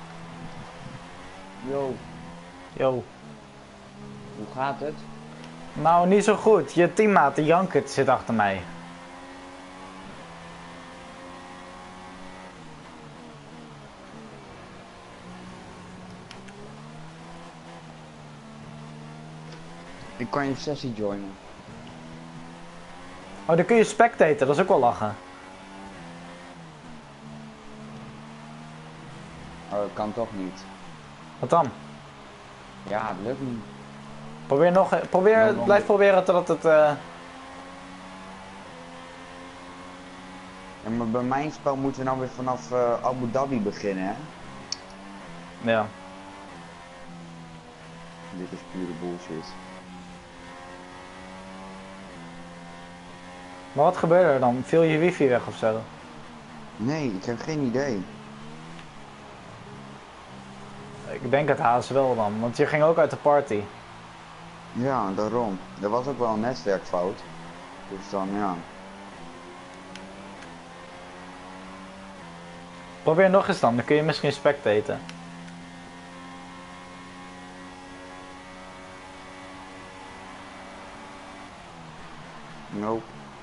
Speaker 2: Yo,
Speaker 1: Yo.
Speaker 2: hoe gaat het?
Speaker 1: Nou, niet zo goed. Je teammaat, die Jankert, zit achter mij.
Speaker 2: Ik kan je sessie joinen.
Speaker 1: Oh, dan kun je spectaten, dat is ook wel lachen.
Speaker 2: Oh, dat kan toch niet.
Speaker 1: Wat dan?
Speaker 2: Ja, het lukt niet.
Speaker 1: Probeer nog, blijf proberen totdat het...
Speaker 2: Ja, maar bij mijn spel moeten we nou weer vanaf Abu Dhabi beginnen, hè?
Speaker 1: Ja.
Speaker 2: Dit is pure bullshit.
Speaker 1: Maar wat gebeurde er dan? Viel je wifi weg of zo?
Speaker 2: Nee, ik heb geen idee.
Speaker 1: Ik denk het haast wel dan, want je ging ook uit de party.
Speaker 2: Ja, daarom. Er was ook wel een netwerkfout. Dus dan, ja.
Speaker 1: Probeer nog eens dan kun je misschien spectaten.
Speaker 2: Nope.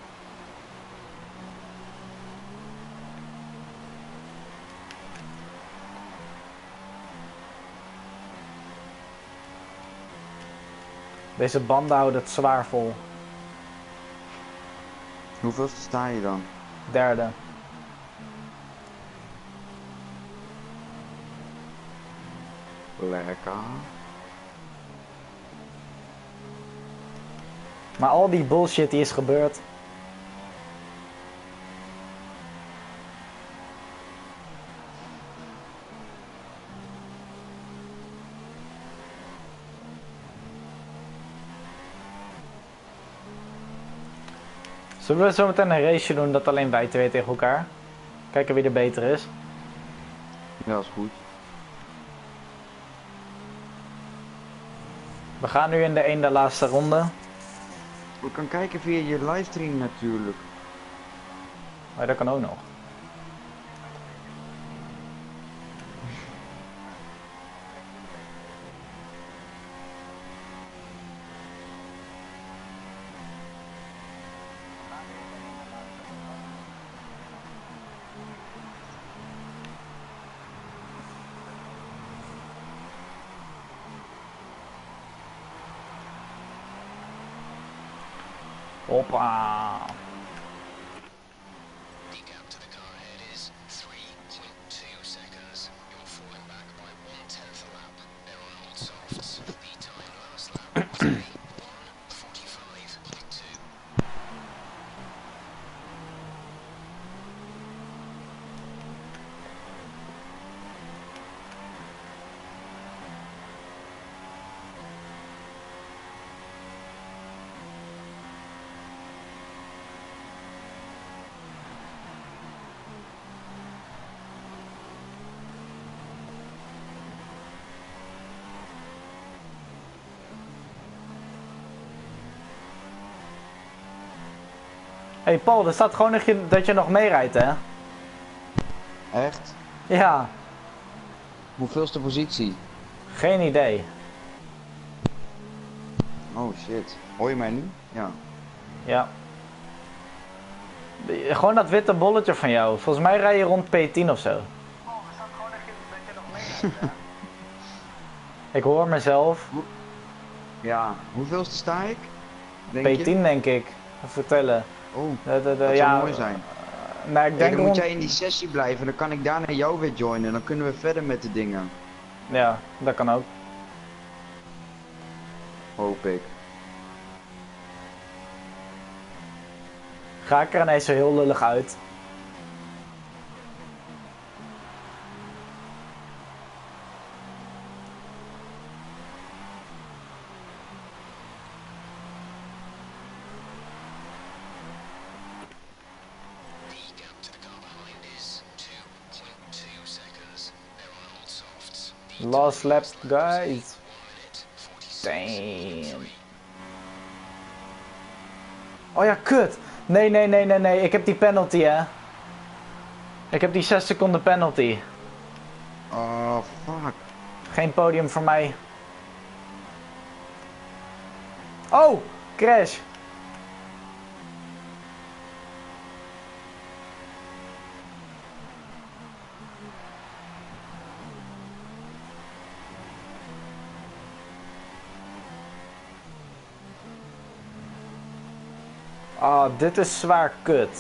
Speaker 1: Deze banden houden het zwaar vol.
Speaker 2: Hoeveelste sta je dan?
Speaker 1: Derde.
Speaker 2: Lekker.
Speaker 1: Maar al die bullshit die is gebeurd. Zullen we zo meteen een race doen dat alleen wij twee tegen elkaar? Kijken wie er beter is.
Speaker 2: Ja, dat is goed.
Speaker 1: We gaan nu in de ene laatste ronde.
Speaker 2: Je kan kijken via je livestream natuurlijk.
Speaker 1: Maar dat kan ook nog. Hoppa.
Speaker 4: The gap to the car ahead is 3.2 seconds. You're falling back by 1/10 a lap. They're on old softs. The time last lap was a 1:45.2.
Speaker 1: Hey Paul, er staat gewoon dat je nog meerijdt, hè?
Speaker 2: Echt?
Speaker 1: Ja,
Speaker 2: Hoeveelste positie?
Speaker 1: geen idee.
Speaker 2: Oh shit. Hoor je mij nu? Ja.
Speaker 1: Ja. Gewoon dat witte bolletje van jou. Volgens mij rij je rond P10 of zo. Ik hoor mezelf.
Speaker 2: Ja. Hoeveelste sta ik? Denk
Speaker 1: P10
Speaker 2: je?
Speaker 1: denk ik. Even vertellen.
Speaker 2: Oh, dat zou
Speaker 1: ja,
Speaker 2: mooi zijn.
Speaker 1: Nee, ik denk
Speaker 2: Dan moet
Speaker 1: rond...
Speaker 2: jij in die sessie blijven, dan kan ik daarna jou weer joinen. Dan kunnen we verder met de dingen.
Speaker 1: Ja, dat kan ook.
Speaker 2: Hoop ik.
Speaker 1: Ga ik er ineens zo heel lullig uit.
Speaker 4: The gap to the car behind is 2.2 seconds. They're on old softs. The
Speaker 1: Last
Speaker 4: time
Speaker 1: lap,
Speaker 4: last lap was a
Speaker 1: guys.
Speaker 4: 1:46.3.
Speaker 1: Damn. Oh ja, kut. Nee. Ik heb die penalty, hè. Ik heb die 6 seconden penalty.
Speaker 2: Oh, fuck.
Speaker 1: Geen podium voor mij. Oh! Crash. Ah, dit is zwaar kut.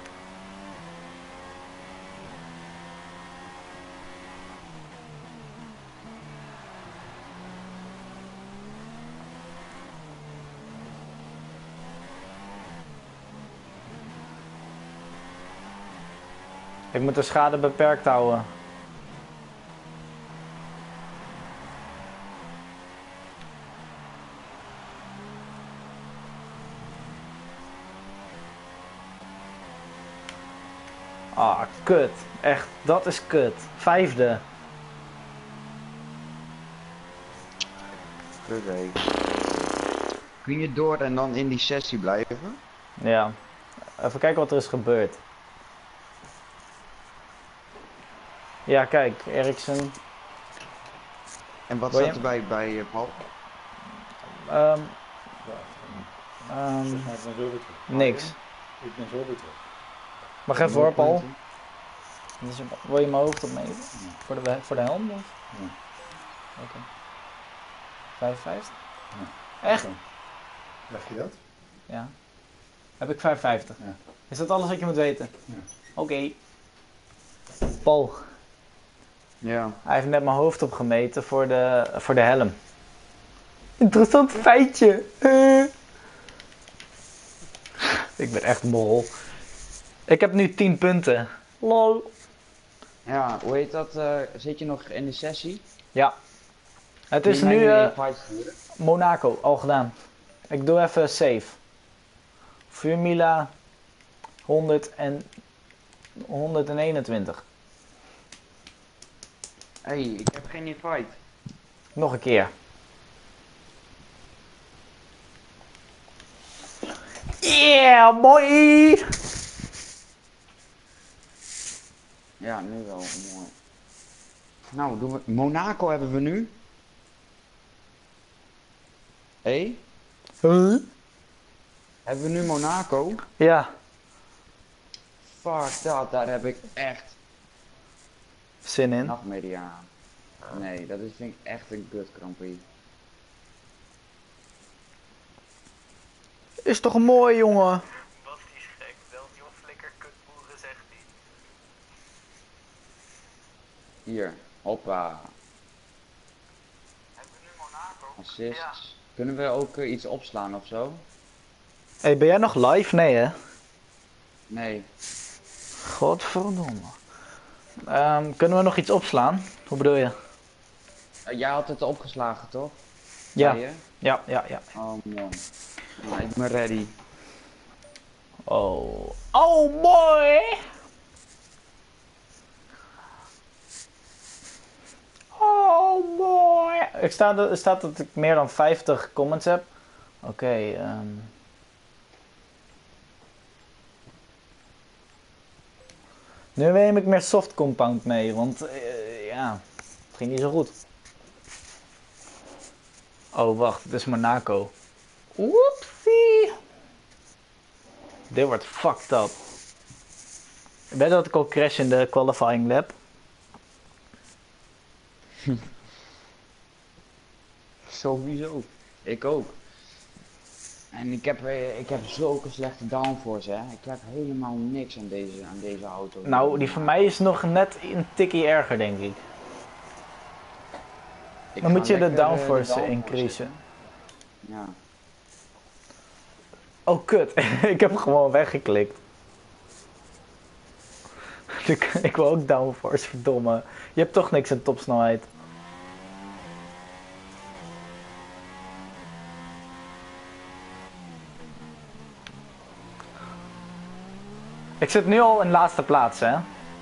Speaker 1: Ik moet de schade beperkt houden. Ah, kut. Echt, dat is kut. 5e.
Speaker 2: Oké. Kun je door en dan in die sessie blijven?
Speaker 1: Ja. Even kijken wat er is gebeurd. Ja, kijk, Eriksen.
Speaker 2: En wat
Speaker 1: Wil je-
Speaker 2: staat erbij bij Paul?
Speaker 1: Ehm,
Speaker 5: Volgens mij ben ik zo weer terug.
Speaker 1: niks.
Speaker 5: Ik ben zo weer terug.
Speaker 1: Mag even hoor, Paul. Dus, wil je mijn hoofd opmeten? Voor de helm? Of?
Speaker 5: Ja.
Speaker 1: Oké. 55?
Speaker 5: Ja.
Speaker 1: Echt?
Speaker 5: Zo. Leg je dat?
Speaker 1: Ja. Heb ik 55?
Speaker 5: Ja.
Speaker 1: Is dat alles wat je moet weten?
Speaker 5: Ja.
Speaker 1: Oké. Paul,
Speaker 2: Ja.
Speaker 1: hij heeft net mijn hoofd opgemeten voor de helm. Interessant feitje. Ik ben echt mol. Ik heb nu 10 punten. Lol.
Speaker 2: Ja, hoe heet dat? Zit je nog in de sessie?
Speaker 1: Ja. Het
Speaker 2: Kun
Speaker 1: is
Speaker 2: je mij
Speaker 1: nu
Speaker 2: een invite sturen?
Speaker 1: Monaco, al gedaan. Ik doe even save. Formula 121.
Speaker 2: Hey, ik heb geen invite.
Speaker 1: Nog een keer. Yeah, boy!
Speaker 2: Ja, nu wel. Mooi. Nou, doen we... Monaco hebben we nu. Hé?
Speaker 1: Huh?
Speaker 2: Hebben we nu Monaco?
Speaker 1: Ja,
Speaker 2: Fuck dat, daar heb ik echt
Speaker 1: zin in.
Speaker 2: nachtmerrie aan. Nee, dat is, vind ik echt een kut Grand Prix.
Speaker 1: Is toch mooi, jongen?
Speaker 3: Wat is gek, wel die flikker kutboeren, zegt hij.
Speaker 2: Hier, hoppa.
Speaker 3: Hebben we nu Monaco?
Speaker 2: Assist.
Speaker 3: Ja.
Speaker 2: Kunnen we ook iets opslaan of zo?
Speaker 1: Hey, ben jij nog live? Nee, hè?
Speaker 2: Nee.
Speaker 1: Godverdomme. Kunnen we nog iets opslaan? Hoe bedoel je?
Speaker 2: Jij had het opgeslagen, toch?
Speaker 1: Ja.
Speaker 2: Zei je?
Speaker 1: Ja.
Speaker 2: Oh, mooi. Nou, ik ben ready.
Speaker 1: Oh. Oh, mooi! Oh, mooi! Er staat dat ik meer dan 50 comments heb. Oké, nu neem ik meer soft compound mee, want ja, het ging niet zo goed. Oh, wacht, het is Monaco. Oepsie! Dit wordt fucked up. Ik weet dat ik al crash in de qualifying lap.
Speaker 2: Sowieso. Ik ook. En ik heb zulke slechte downforce, hè. Ik heb helemaal niks aan deze auto.
Speaker 1: Nou, die van mij is nog net een tikkie erger, denk ik. Dan moet je de downforce increasen.
Speaker 2: zetten. Ja.
Speaker 1: Oh, kut. Ik heb hem gewoon weggeklikt. Ik wil ook downforce, verdomme. Je hebt toch niks aan topsnelheid. Ik zit nu al in laatste plaats, hè.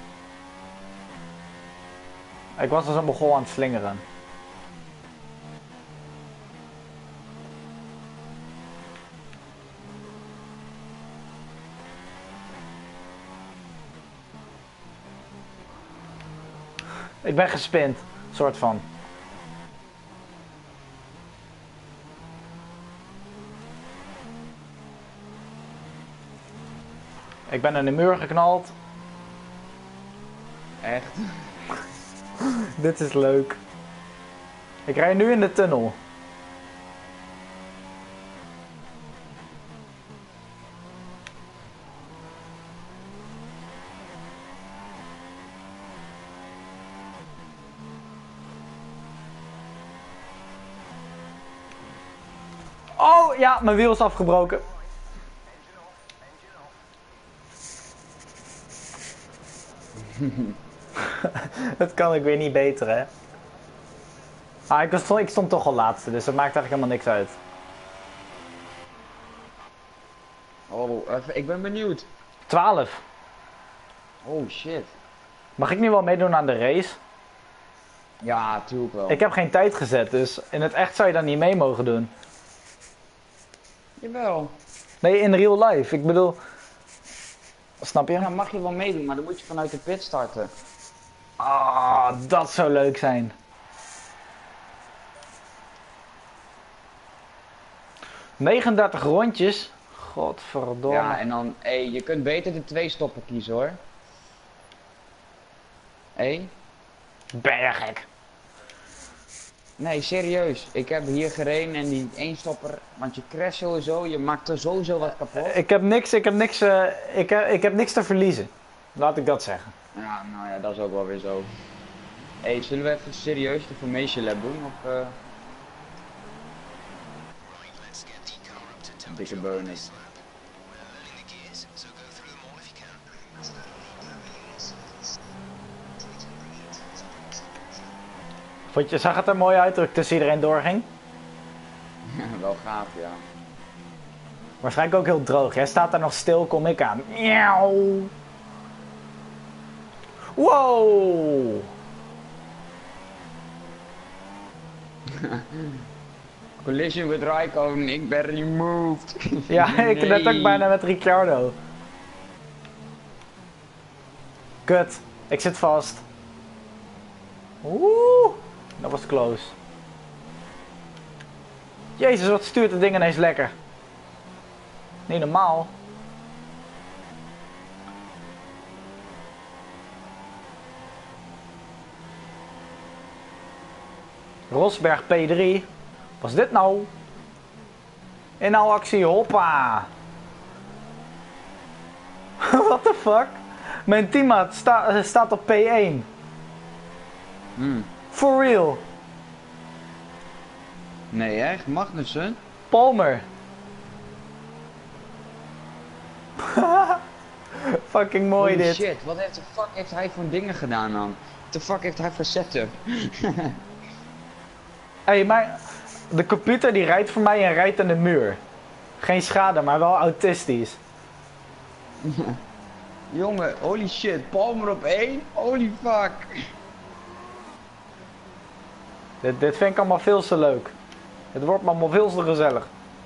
Speaker 1: Ik was als een begol aan het slingeren. Ik ben gespind, soort van.
Speaker 2: Ja,
Speaker 1: Ik ben in de muur geknald.
Speaker 2: Echt?
Speaker 1: Dit is leuk. Ik rij nu in de tunnel. Oh ja, mijn wiel is afgebroken. Dat kan ik weer niet beter, hè. Ah, ik stond toch al laatste, dus dat maakt eigenlijk helemaal niks uit.
Speaker 2: Oh, even, ik ben benieuwd.
Speaker 1: 12.
Speaker 2: Oh shit.
Speaker 1: Mag ik nu wel meedoen aan de race?
Speaker 2: Ja, tuurlijk wel.
Speaker 1: Ik heb geen tijd gezet, dus in het echt zou je dan niet mee mogen doen.
Speaker 2: Jawel.
Speaker 1: Nee, in real life. Ik bedoel... Snap je?
Speaker 2: Ja, mag je wel meedoen, maar dan moet je vanuit de pit starten.
Speaker 1: Ah, dat zou leuk zijn. ...39 rondjes. Godverdomme.
Speaker 2: Ja, en dan, je kunt beter de 2 stoppen kiezen hoor.
Speaker 1: Ben je gek?
Speaker 2: Nee, serieus. Ik heb hier gereden en die 1 stopper, want je crasht sowieso, je maakt er sowieso wat kapot.
Speaker 1: Ik heb niks te verliezen. Laat ik dat zeggen.
Speaker 2: Ja, nou ja, dat is ook wel weer zo. Zullen we even serieus de formation lab doen? Of
Speaker 4: Right, let's get the car up to
Speaker 2: een dikke
Speaker 4: temperature on
Speaker 2: bonus?
Speaker 4: this lap. We're learning the gears, so go through them all if you can.
Speaker 1: Zag het er mooi uit toen ik tussen iedereen doorging?
Speaker 2: Wel gaaf, ja.
Speaker 1: Waarschijnlijk ook heel droog. Jij staat daar nog stil, kom ik aan. Miauw. Wow.
Speaker 2: Collision with Raikkonen, ik ben removed.
Speaker 1: Ja, ik net ook bijna met Ricciardo. Kut, ik zit vast. Oeh, dat was close. Jezus, wat stuurt het ding ineens lekker. Niet normaal. Rosberg P3. Wat is dit nou? In nou actie, hoppa. What the fuck? Mijn teammaat staat op P1. For real.
Speaker 2: Nee echt, Magnussen?
Speaker 1: Beumer. Fucking mooi
Speaker 2: Holy
Speaker 1: dit.
Speaker 2: shit, wat heeft de fuck heeft hij voor dingen gedaan dan? What the fuck heeft hij voor setup?
Speaker 1: Hey, maar de computer die rijdt voor mij en rijdt aan de muur. Geen schade, maar wel autistisch.
Speaker 2: Jongen, holy shit, Palmer op 1? Holy fuck.
Speaker 1: Dit vind ik allemaal veel te leuk. Het wordt me allemaal veel te gezellig.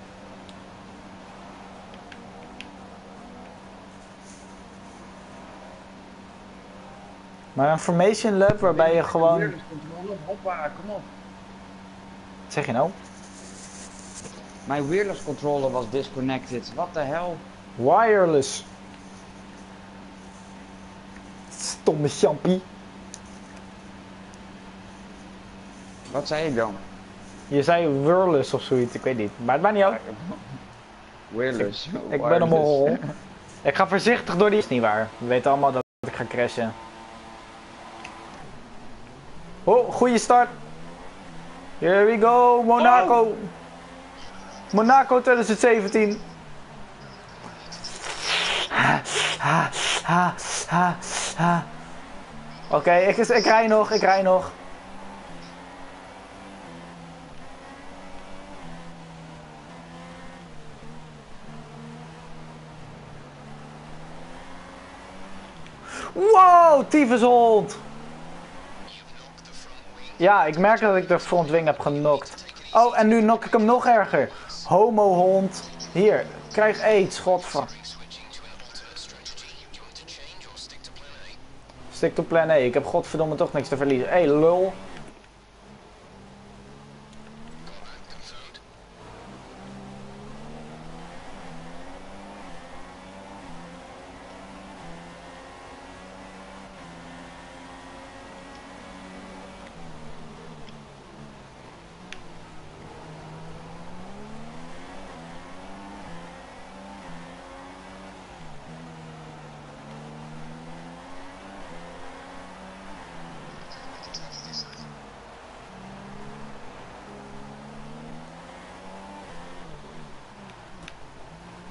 Speaker 1: Maar een formation lab waarbij je gewoon...
Speaker 2: Hoppa, kom op.
Speaker 1: Wat zeg je nou?
Speaker 2: Mijn wireless controller was disconnected, what the hell?
Speaker 1: Wireless. Stomme champie.
Speaker 2: Wat zei ik dan?
Speaker 1: Je zei wireless of zoiets, ik weet niet. Maar het maakt niet uit.
Speaker 2: Wireless.
Speaker 1: Ik ben een mol. Ik ga voorzichtig door die... is niet waar. We weten allemaal dat ik ga crashen. Oh, goede start. Here we go, Monaco.
Speaker 2: Oh.
Speaker 1: Monaco 2017. Oké, ik rij nog, Wow, tyfushond. Ja, ik merk dat ik de frontwing heb genokt. Oh, en nu nok ik hem nog erger. Homo hond. Hier, krijg aids, godver. Stick to plan A. Ik heb godverdomme toch niks te verliezen. Hé, lul.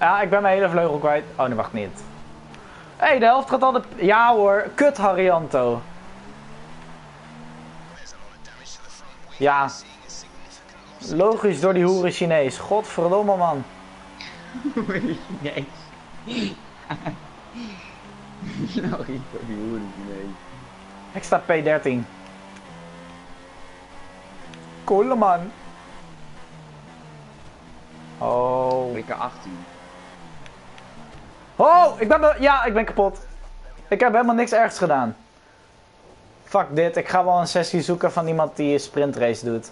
Speaker 1: Ja, ik ben mijn hele vleugel kwijt. Oh, nee, wacht niet. Hé, hey, de helft gaat al de... Ja hoor, kut Harianto. Ja. Logisch door die hoeren Chinees. Godverdomme man.
Speaker 2: Nee. Nou, ik door die hoeren Chinees.
Speaker 1: Ik sta P13. Cool man. Oh.
Speaker 2: Ik 18.
Speaker 1: Oh, ja, ik ben kapot. Ik heb helemaal niks ergs gedaan. Fuck dit, ik ga wel een sessie zoeken van iemand die een sprintrace doet.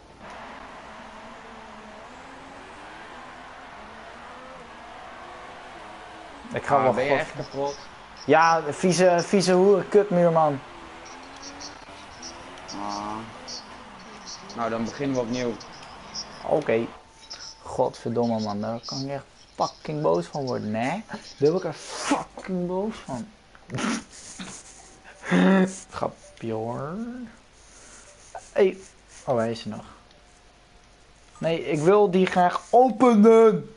Speaker 1: Ik ga wel
Speaker 2: Ben je
Speaker 1: god...
Speaker 2: echt kapot?
Speaker 1: Ja, vieze hoeren kutmuur man.
Speaker 2: Ah. Nou, dan beginnen we opnieuw.
Speaker 1: Oké. Godverdomme man, daar kan ik echt fucking boos van worden, nee? Daar word ik er fucking boos van. Grapje hoor. Hey. Oh, hij is er nog. Nee, ik wil die graag openen.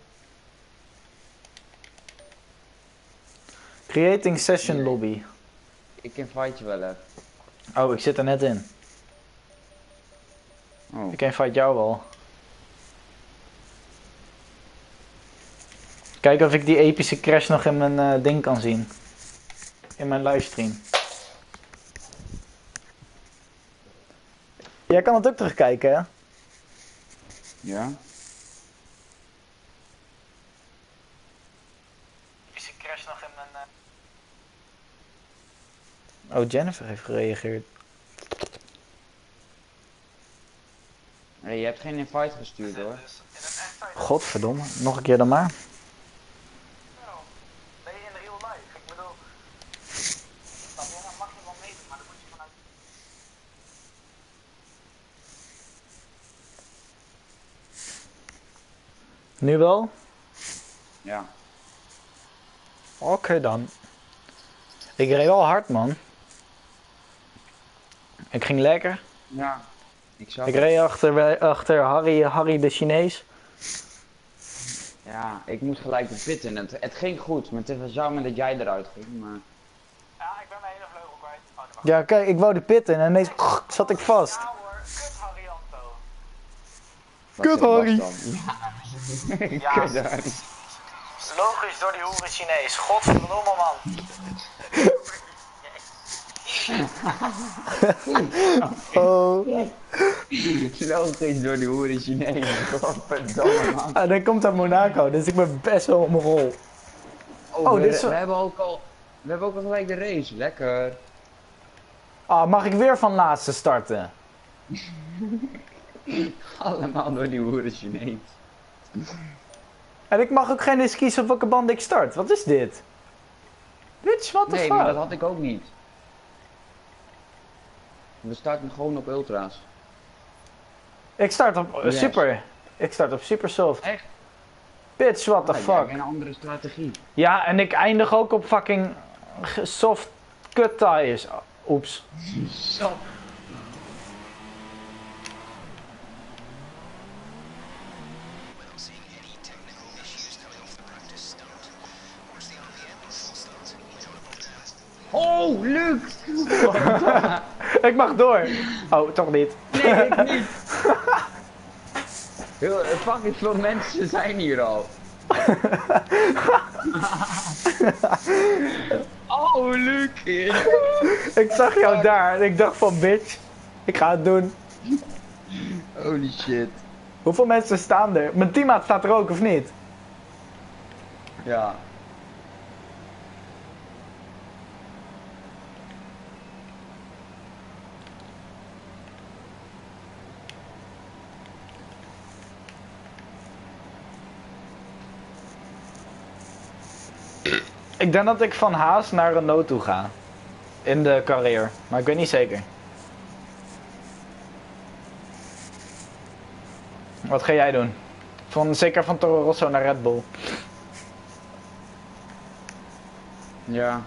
Speaker 1: Creating session lobby.
Speaker 2: Ik invite je wel even.
Speaker 1: Oh, ik zit er net in.
Speaker 2: Oh.
Speaker 1: Ik invite jou wel. Kijk of ik die epische crash nog in mijn ding kan zien. In mijn livestream. Jij kan het ook terugkijken, hè?
Speaker 2: Ja?
Speaker 1: Epische crash nog in mijn... Oh, Jennifer heeft gereageerd.
Speaker 2: Nee, je hebt geen invite gestuurd hoor.
Speaker 1: Godverdomme, nog een keer dan maar.
Speaker 3: Ben je in real life? Ik bedoel... Dan mag je wel meedoen, maar dan moet je vanuit...
Speaker 1: Nu wel?
Speaker 2: Ja.
Speaker 1: Oké dan. Ik reed wel hard, man. Ik ging lekker.
Speaker 2: Ja.
Speaker 1: Ik reed achter Harry de Chinees.
Speaker 2: Ja, ik moest gelijk de pit in. Het ging goed, maar het was jammer dat jij eruit ging. Maar...
Speaker 3: Ja, ik ben mijn hele vleugel kwijt. Oh, nee, wacht.
Speaker 1: Ja, kijk, ik wou de pit in en ineens zat ik vast.
Speaker 3: Ja hoor, kut Harianto.
Speaker 2: Wat
Speaker 1: Kut,
Speaker 2: zegt Bas
Speaker 1: Harry.
Speaker 2: dan? Ja. Kut, Harry.
Speaker 1: Logisch door die hoeren Chinees. Godverdomme man. Oh.
Speaker 2: Logisch door die hoeren Chinees. Godverdomme man.
Speaker 1: Ah, dan komt uit Monaco, dus ik ben best wel op mijn rol.
Speaker 2: Oh,
Speaker 1: dit is
Speaker 2: we hebben ook al gelijk de race. Lekker.
Speaker 1: Ah, mag ik weer van laatste starten?
Speaker 2: Allemaal door die hoeren Chinees.
Speaker 1: En ik mag ook geen eens kiezen op welke band ik start. Wat is dit? Bitch, what the
Speaker 2: Nee,
Speaker 1: fuck?
Speaker 2: maar dat had ik ook niet. We starten gewoon op ultra's.
Speaker 1: Ik start op super. Ik start op super soft.
Speaker 2: Echt?
Speaker 1: Bitch, what the
Speaker 2: Ik
Speaker 1: fuck?
Speaker 2: heb een andere strategie.
Speaker 1: Ja, en ik eindig ook op fucking soft cut tires. Oeps.
Speaker 2: Zo.
Speaker 4: Without seeing any technical issues coming off the practice start. Watch the RPM on full start.
Speaker 2: Oh, Luc!
Speaker 1: Ik mag door. Oh, toch niet.
Speaker 2: Nee, ik niet. Heel, fucking veel mensen zijn hier al. Oh, Luc!
Speaker 1: Ik zag jou daar en ik dacht van bitch, ik ga het doen.
Speaker 2: Holy shit.
Speaker 1: Hoeveel mensen staan er? Mijn teammaat staat er ook of niet?
Speaker 2: Ja.
Speaker 1: Ik denk dat ik van Haas naar Renault toe ga. In de carrière, maar ik weet niet zeker. Wat ga jij doen? Zeker van Toro Rosso naar Red Bull.
Speaker 2: Ja.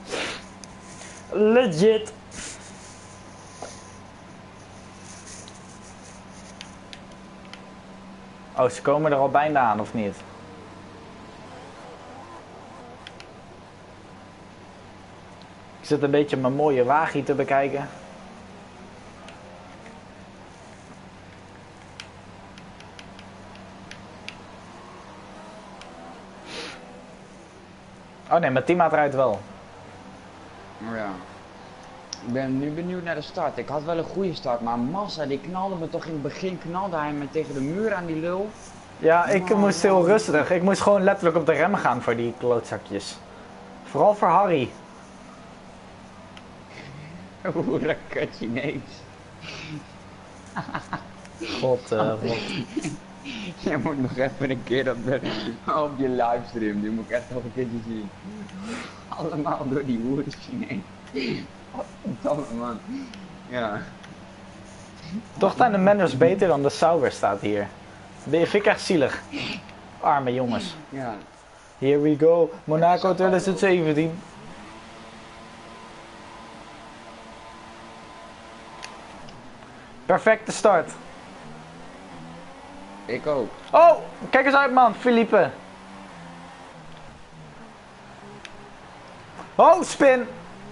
Speaker 1: Legit. Oh, ze komen er al bijna aan, of niet? Ik zit een beetje mijn mooie wagie te bekijken. Oh nee, mijn teammaat rijdt wel.
Speaker 2: Ja. Ik ben nu benieuwd naar de start. Ik had wel een goede start, maar Massa die knalde me toch in het begin, knalde hij me tegen de muur aan die lul.
Speaker 1: Ja, ik moest heel rustig. Ik moest gewoon letterlijk op de remmen gaan voor die klootzakjes. Vooral voor Harry.
Speaker 2: Oeh, raket Chinees.
Speaker 1: God.
Speaker 2: Je moet nog even een keer op je livestream, die moet ik echt nog een keertje zien. Allemaal door die hoeren Chinees. Domme man. Ja.
Speaker 1: Toch zijn de manners beter dan de Sauber staat hier. Vind ik echt zielig. Arme jongens.
Speaker 2: Ja.
Speaker 1: Here we go. Monaco 2017. Perfecte start.
Speaker 2: Ik ook.
Speaker 1: Oh, kijk eens uit man, Philippe. Oh, spin.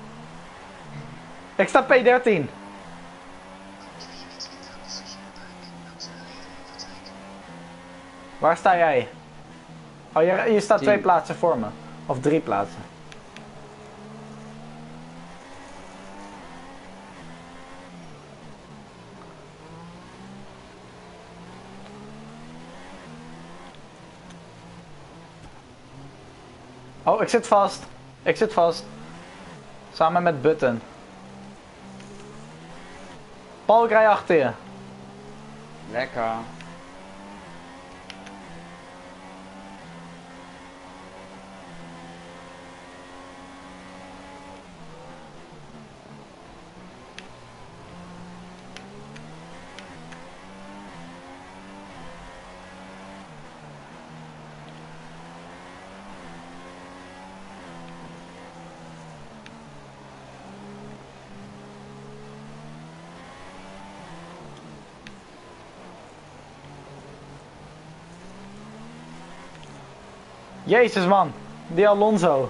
Speaker 1: Ik sta P13. Waar sta jij? Oh, je staat 2 plaatsen voor me. Of 3 plaatsen. Oh, ik zit vast. Ik zit vast. Samen met Button. Paul, ik rij achter je.
Speaker 2: Lekker.
Speaker 1: Jezus man, die Alonso.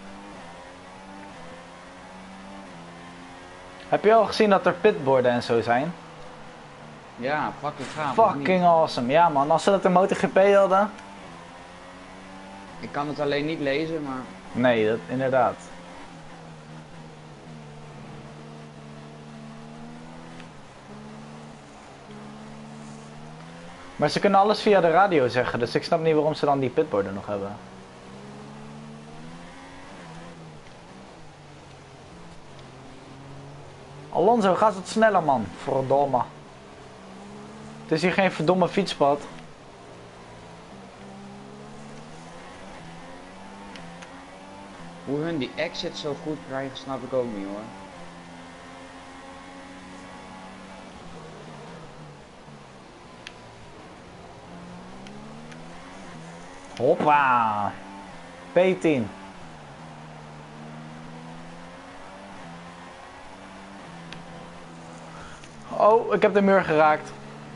Speaker 1: Heb je al gezien dat er pitborden en zo zijn?
Speaker 2: Ja, fucking gaaf. of niet?
Speaker 1: Fucking awesome. Ja man, als ze dat in MotoGP hadden.
Speaker 2: Ik kan het alleen niet lezen, maar...
Speaker 1: Nee, dat, inderdaad. Maar ze kunnen alles via de radio zeggen, dus ik snap niet waarom ze dan die pitborden nog hebben. Alonso, gaat het sneller man. Verdomme. Het is hier geen verdomme fietspad.
Speaker 2: Hoe hun die exit zo goed krijgen, snap ik ook niet hoor.
Speaker 1: Hoppa. P10. Oh, ik heb de muur geraakt.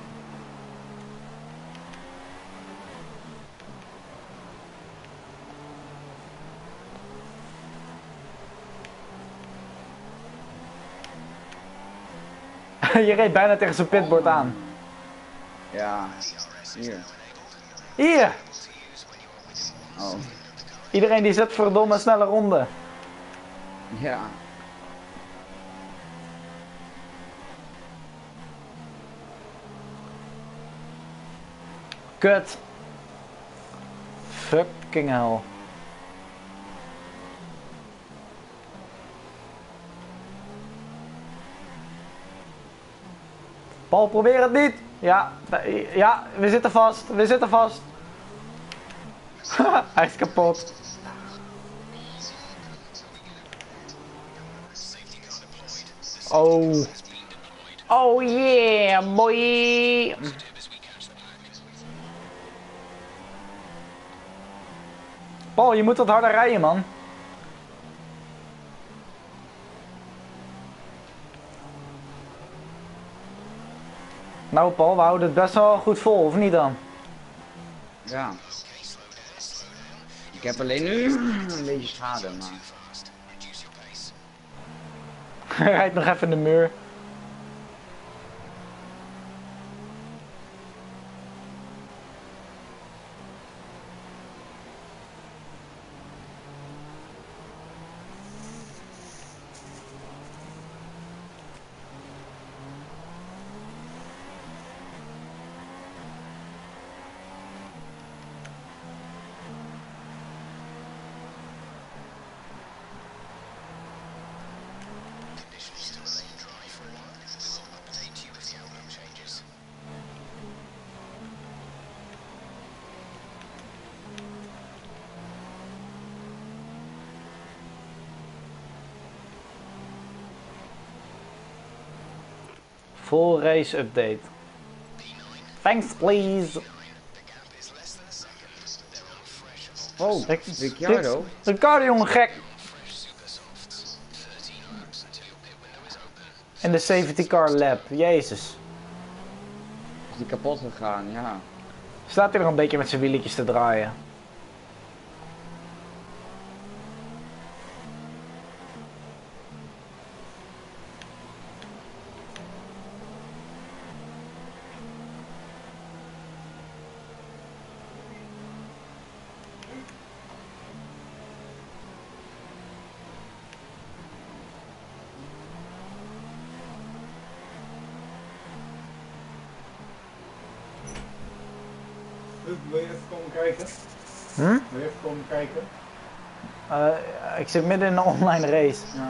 Speaker 1: Je reed bijna tegen zijn pitboard aan.
Speaker 2: Ja, hier.
Speaker 1: Hier!
Speaker 2: Oh,
Speaker 1: Iedereen die zet verdomme snelle ronde.
Speaker 2: ja.
Speaker 1: Kut. Fucking hell. Paul, probeer het niet. Ja, ja, we zitten vast. We zitten vast. Hij is kapot. Oh. Oh yeah, boy. Paul, je moet wat harder rijden, man. Nou, Paul, we houden het best wel goed vol, of niet dan?
Speaker 2: Ja. Ik heb alleen nu een beetje schade, maar...
Speaker 1: Hij rijdt nog even in de muur.
Speaker 4: Conditions to remain dry for a while. We will update you if the outlook changes.
Speaker 1: Full race update. Thanks please.
Speaker 4: The gap is less than a second. They're on fresh
Speaker 2: Oh, Ricciardo.
Speaker 1: Ricardo, jongen, gek.
Speaker 4: fresh super softs. 13 laps until your pit window is open.
Speaker 1: En de safety car lap. Jezus.
Speaker 2: Is die kapot gegaan, ja.
Speaker 1: Staat hij er een beetje met zijn wieletjes te draaien.
Speaker 5: Wil je even komen kijken?
Speaker 1: Hm?
Speaker 5: Wil je even komen kijken?
Speaker 1: Ik zit midden in een online race.
Speaker 5: Ja,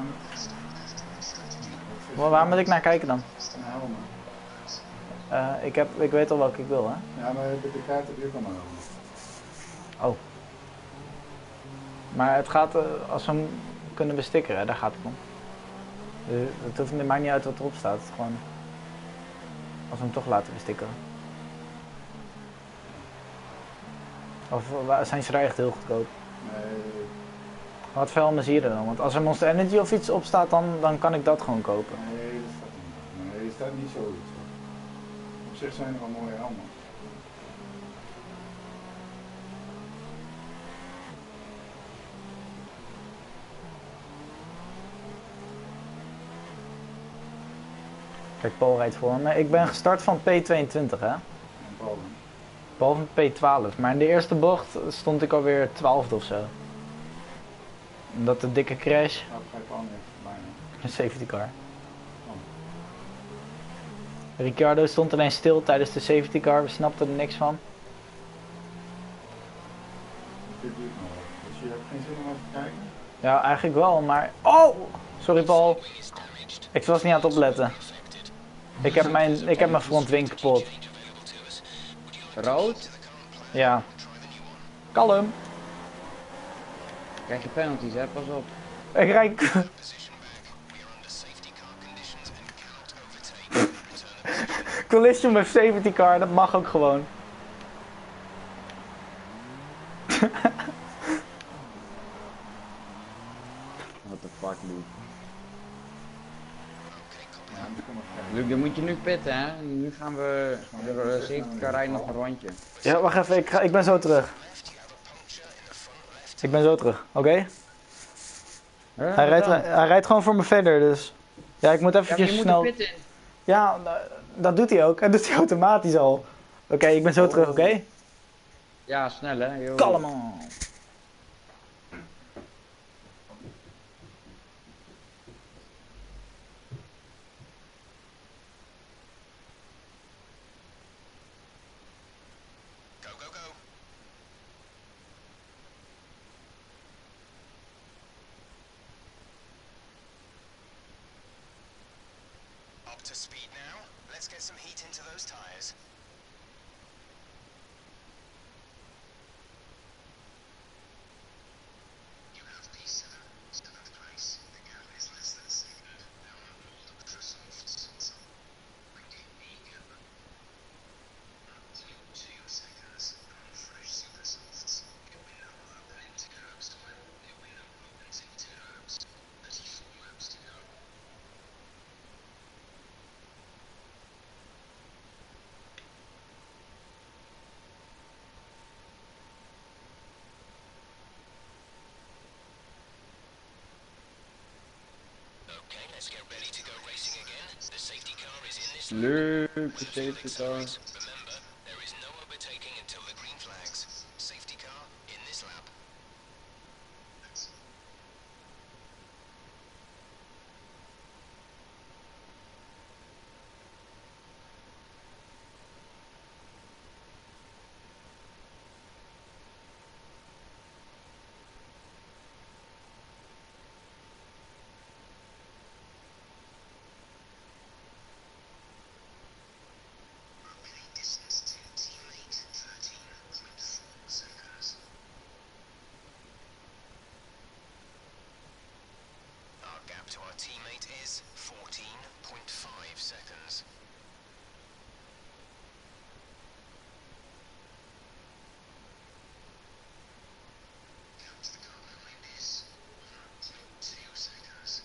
Speaker 1: Waar moet ik naar kijken dan?
Speaker 5: hou maar.
Speaker 1: Ik weet al welke ik wil, hè?
Speaker 5: Ja, maar de kaart heb je ook allemaal.
Speaker 1: Oh. Maar het gaat, als we hem kunnen bestikkeren, daar gaat het om. Dus het maakt niet uit wat erop staat. Het is gewoon, als we hem toch laten bestikkeren. Of zijn ze daar echt heel goedkoop?
Speaker 5: Nee,
Speaker 1: Wat voor helmen zie je er dan? Want als er Monster Energy of iets op staat, dan kan ik dat gewoon kopen.
Speaker 5: nee, dat staat niet. Nee, er staat niet zoiets. Op zich zijn er wel mooie helmen.
Speaker 1: Kijk, Paul rijdt voor me. Ik ben gestart van P22, hè?
Speaker 5: En Paul,
Speaker 1: Paul van P12. Maar in de eerste bocht stond ik alweer 12e of zo. Omdat de dikke crash,
Speaker 5: gaat bij Paul niet bijna.
Speaker 1: een safety car. Ricciardo stond alleen stil tijdens de safety car, we snapten er niks van.
Speaker 5: Dit duurt nog wel. Dus je hebt geen zin om even te kijken?
Speaker 1: Ja, eigenlijk wel, maar... Oh! Sorry Paul. Ik was niet aan het opletten. Ik heb mijn frontwing kapot.
Speaker 2: Rood?
Speaker 1: Ja. Kalm.
Speaker 2: Krijg je penalties, hè? Pas op.
Speaker 1: Ik rijd... Collision met safety car, dat mag ook gewoon.
Speaker 2: What the fuck, Luke.
Speaker 5: Ja, dus kom maar kijken.
Speaker 2: Luke, dan moet je nu pitten, hè? Nu gaan we de safety car rijden nog een rondje.
Speaker 1: Ja, wacht even, ik ben zo terug. Ik ben zo terug, oké? Hij rijdt gewoon voor me verder, dus... Ja, ik moet
Speaker 2: Ja, maar
Speaker 1: eventjes
Speaker 2: je moet
Speaker 1: snel...
Speaker 2: de pit in.
Speaker 1: Ja, dat doet hij ook. Dat doet hij automatisch al. Oké, ik ben zo terug, oké?
Speaker 2: Ja, snel, hè? Yo.
Speaker 1: Kalm man.
Speaker 4: Go, go, go. Up to speed now. Let's get some heat into those tires. You have P7, 7th place. The gap is less than a second. There are all ultra softs. Regain medium. Until 2 seconds. On fresh super softs. Your window will open in 2 laps time. Your window opens in 2 laps. 34 laps to go. Let's get ready to go racing again. The safety car is in this
Speaker 2: Leuk,
Speaker 4: When
Speaker 2: de
Speaker 4: the fuel
Speaker 2: safety car.
Speaker 4: accelerates, remember, there is no overtaking until the green flags. Safety car in this lap. Remaining distance to teammate 13.4 seconds. Our gap to our teammate is 14.5 seconds. Gap to the car behind is 1.2 seconds.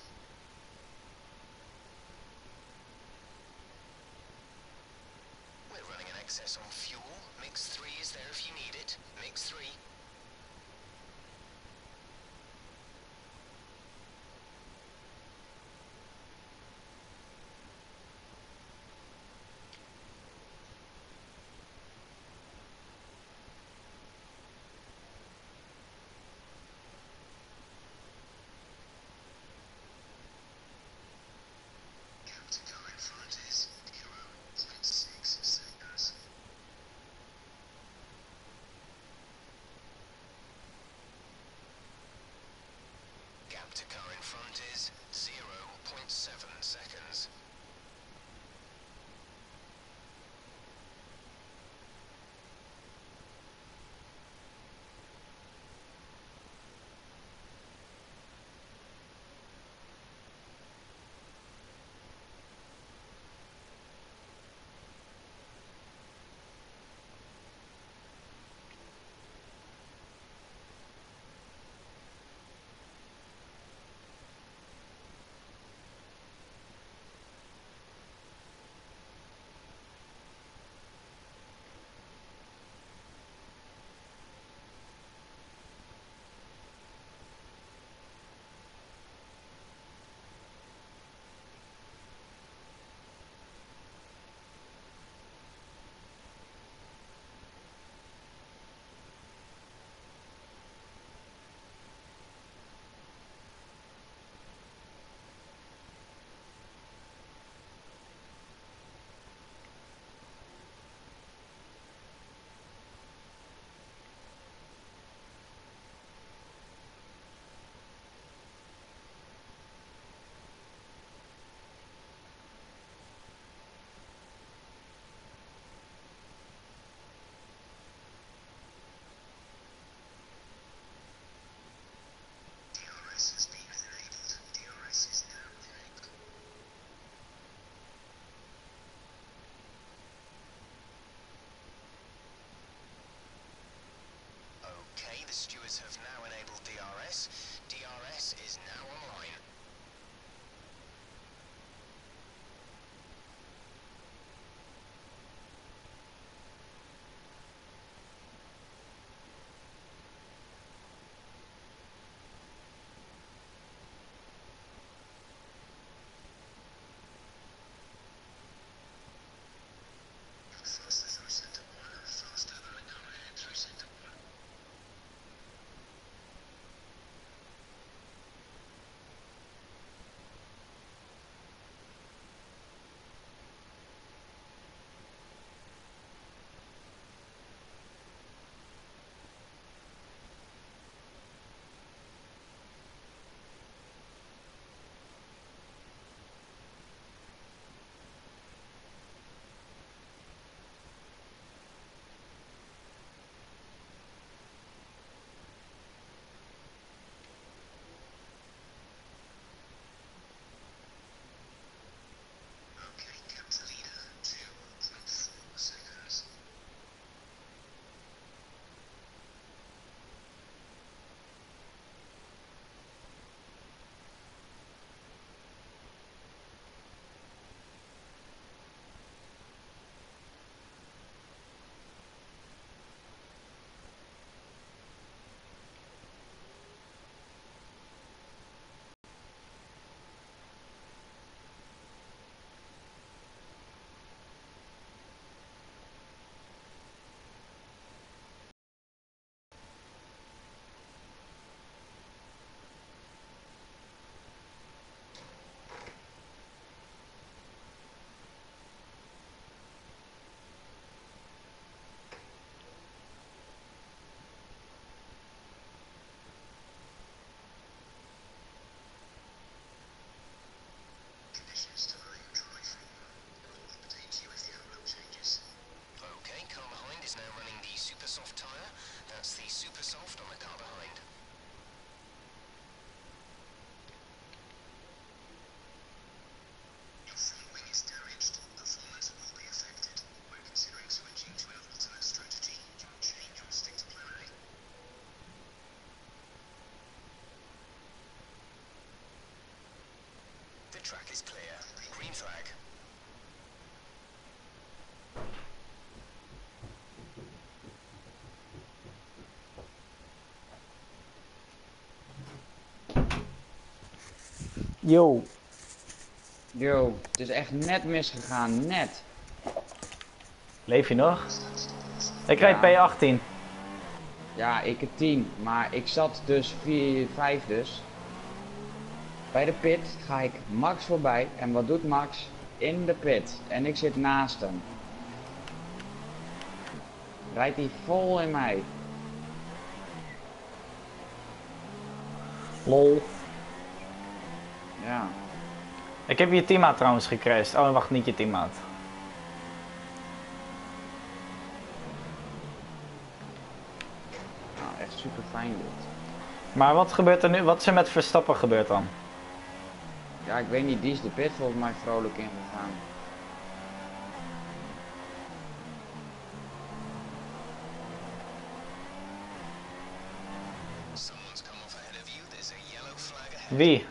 Speaker 4: We're running an excess on fuel. Mix 3 is there if you need it. Mix 3. Gap to car in front is 0.6 seconds. pit track is clear. Green flag.
Speaker 1: Yo,
Speaker 2: Yo, het is echt net misgegaan, net.
Speaker 1: leef je nog? Ik rijd
Speaker 2: Ja.
Speaker 1: P18.
Speaker 2: Ja, ik heb 10, maar ik zat dus 4, 5 dus. Bij de pit ga ik Max voorbij en wat doet Max? In de pit en ik zit naast hem. Rijdt hij vol in mij.
Speaker 1: Lol.
Speaker 2: Ja.
Speaker 1: Ik heb je teammaat trouwens gecrashed. Oh, wacht, niet je teammaat.
Speaker 2: Nou, echt super fijn dit.
Speaker 1: Maar wat gebeurt er nu? Wat is er met Verstappen gebeurd dan?
Speaker 2: Ja, ik weet niet, die is de pit volgens mij vrolijk ingegaan.
Speaker 4: Someone's come off ahead of you. There's a yellow flag ahead.
Speaker 1: Wie?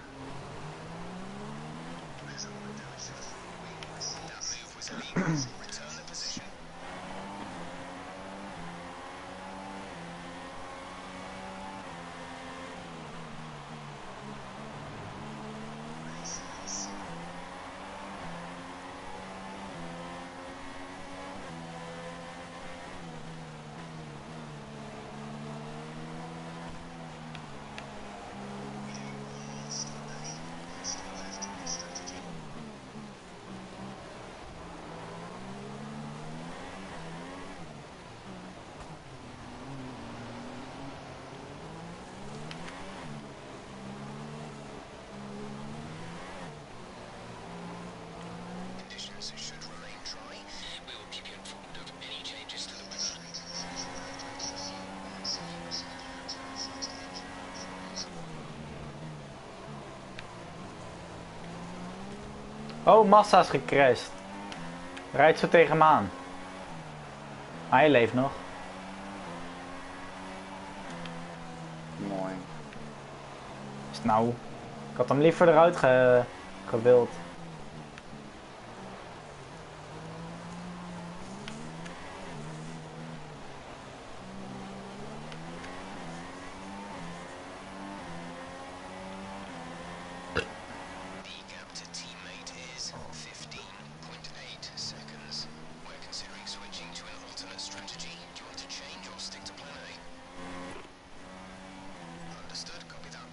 Speaker 4: That move was illegal. Return the position. Conditions should remain dry. We will keep you informed of any changes to the weather.
Speaker 1: Oh, Massa is gecrashed. Rijdt zo tegen me aan. Hij leeft nog.
Speaker 2: Mooi.
Speaker 1: Is het nou? Ik had hem liever eruit gewild.
Speaker 4: The gap to teammate is 15.8 seconds. We're considering switching to an alternate strategy. Do you want to change or stick to plan A? Understood. Copy that.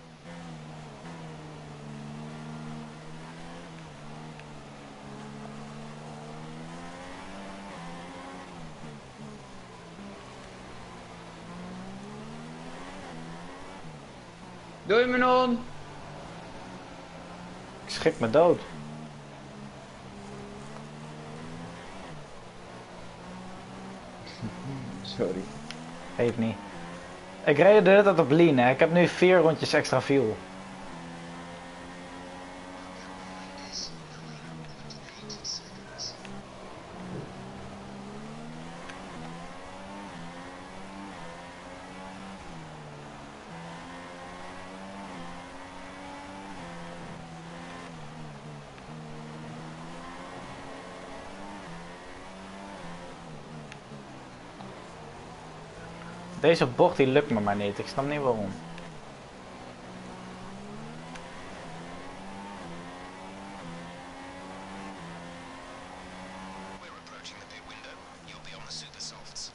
Speaker 2: Doei Manon!
Speaker 1: Ik schrik me dood.
Speaker 2: Sorry.
Speaker 1: Geeft niet. Ik reed de hele tijd op lean, hè. Ik heb nu 4 rondjes extra fuel. Deze bocht die lukt me maar niet. Ik snap niet waarom.
Speaker 4: We're approaching the pit window. You'll be on the super softs.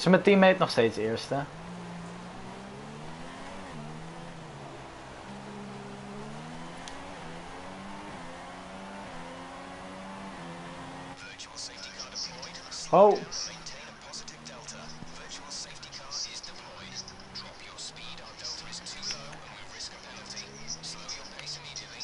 Speaker 1: Is mijn teammate nog steeds eerste?
Speaker 4: Virtual safety car deployed.
Speaker 1: Oh,
Speaker 4: Maintain a positive delta. Virtual safety car is deployed. Drop your speed. Our delta is too low and we risk a penalty. Slow your pace immediately.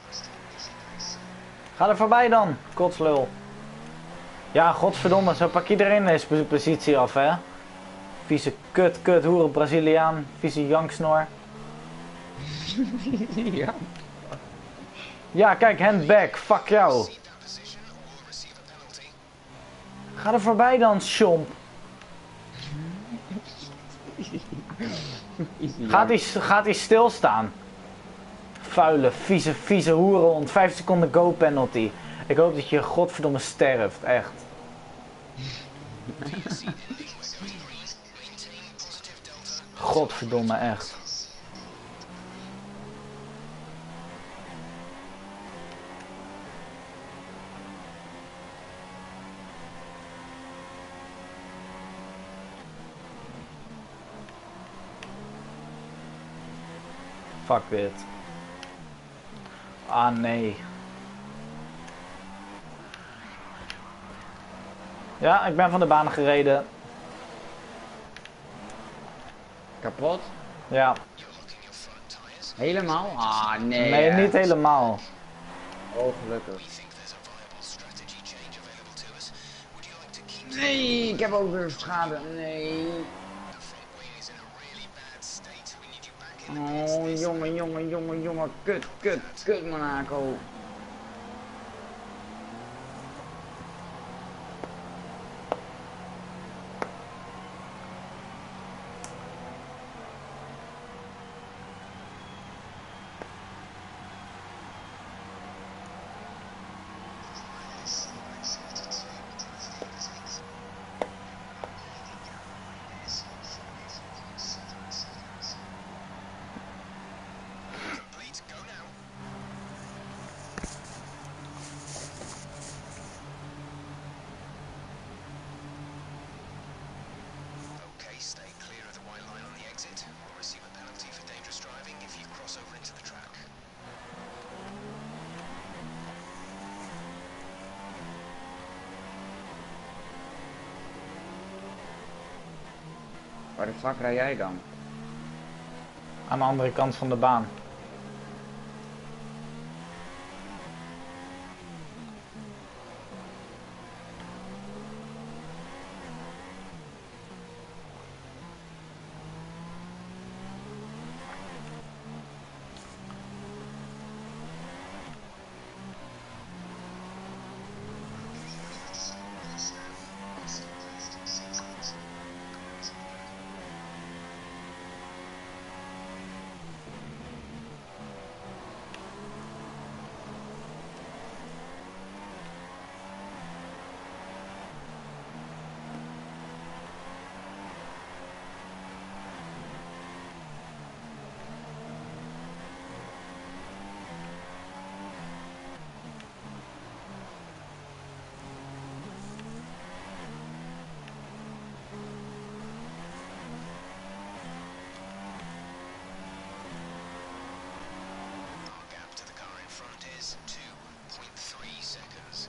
Speaker 1: ga er voorbij dan, kotslul. Ja, godverdomme, zo pak iedereen deze positie af, hè. Vieze kut, hoeren Braziliaan, vieze janksnor.
Speaker 2: Ja.
Speaker 1: Ja, kijk, handback, fuck jou.
Speaker 4: Cede that position or we'll receive a penalty.
Speaker 1: Ga er voorbij dan, chomp. Gaat hij stilstaan? Vuile, vieze hoerenhond. 5 seconden go penalty. Ik hoop dat je godverdomme sterft, echt. Godverdomme, echt. Fuck dit. Ah nee. Ja, ik ben van de baan gereden.
Speaker 2: Kapot?
Speaker 1: Ja.
Speaker 2: Helemaal? Ah, nee.
Speaker 1: Nee, niet helemaal.
Speaker 2: Oh, gelukkig.
Speaker 4: We think there's a viable strategy change available to us. Would you like to keep
Speaker 2: Nee, ik heb ook weer schade. Nee.
Speaker 4: the front wing is in a really bad state? We need you back in the pits.
Speaker 2: Oh, jongen. Kut, Monaco.
Speaker 4: Complete. Go now. Okay, stay clear of the white line on the exit. We'll receive a penalty for dangerous driving if you cross over into the track.
Speaker 2: Waar de fuck rij jij dan?
Speaker 1: Aan de andere kant van de baan.
Speaker 4: Our gap to the car in front is 2.3 seconds.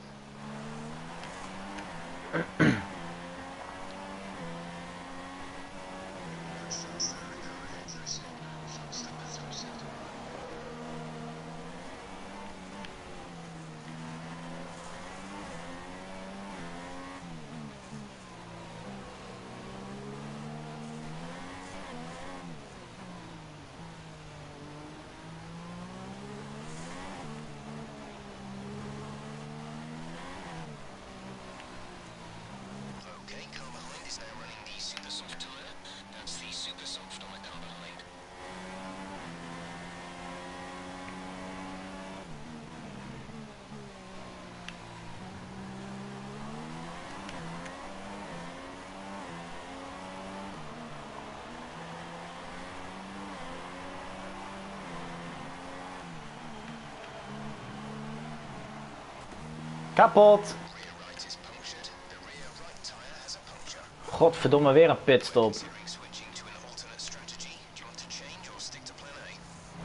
Speaker 4: Okay, car behind is now running the super soft tyre. That's the super soft on the car behind.
Speaker 1: Kapot.
Speaker 4: Rear right is punctured. The rear right tyre has a puncture.
Speaker 1: Godverdomme, weer een pitstop.
Speaker 4: Considering switching to an alternate strategy, do you want to change or stick to plan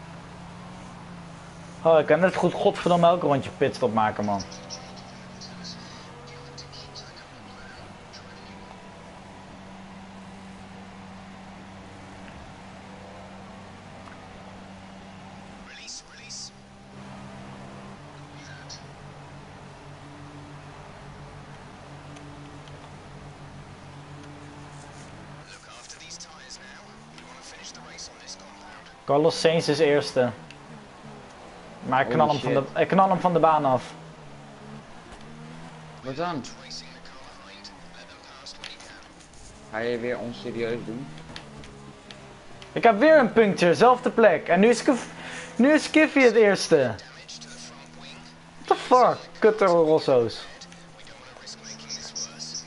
Speaker 4: A?
Speaker 1: Oh, ik kan net goed godverdomme elke rondje pitstop maken, man.
Speaker 4: Release, release. Look after these tires now. We want to finish the race on this compound.
Speaker 1: Carlos Sainz is eerste. Maar ik knal hem van de baan af.
Speaker 2: Wat dan?
Speaker 4: Racing the car behind. Let them past when you can.
Speaker 2: Ga je weer onserieus doen?
Speaker 1: Ik heb weer een puncture, zelfde plek. En nu is Kiffy het eerste.
Speaker 4: Damage to the front wing.
Speaker 1: What the fuck? Kutter Rosso's.
Speaker 4: We don't want to risk making this worse.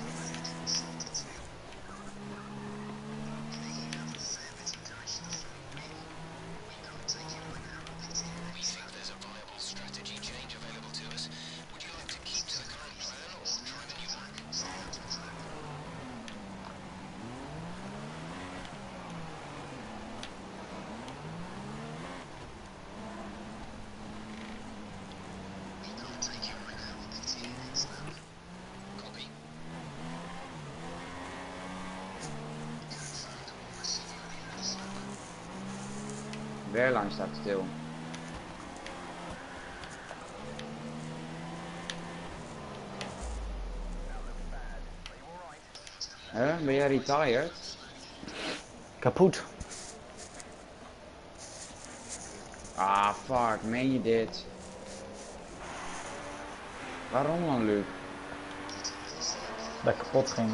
Speaker 4: We think there's a viable strategy change available to us. Would you like to keep to the current plan or try the new one? Copy.
Speaker 2: Weerline staat stil. Huh? Ben jij retired?
Speaker 1: Kapot.
Speaker 2: Ah, fuck. Meen je dit? Waarom dan, Luc?
Speaker 1: Dat ik kapot ging.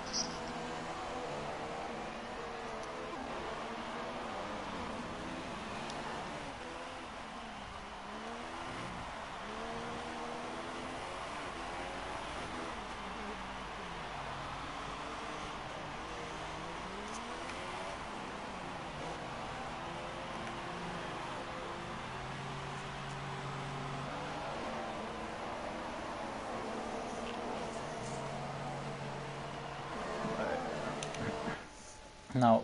Speaker 1: Nou.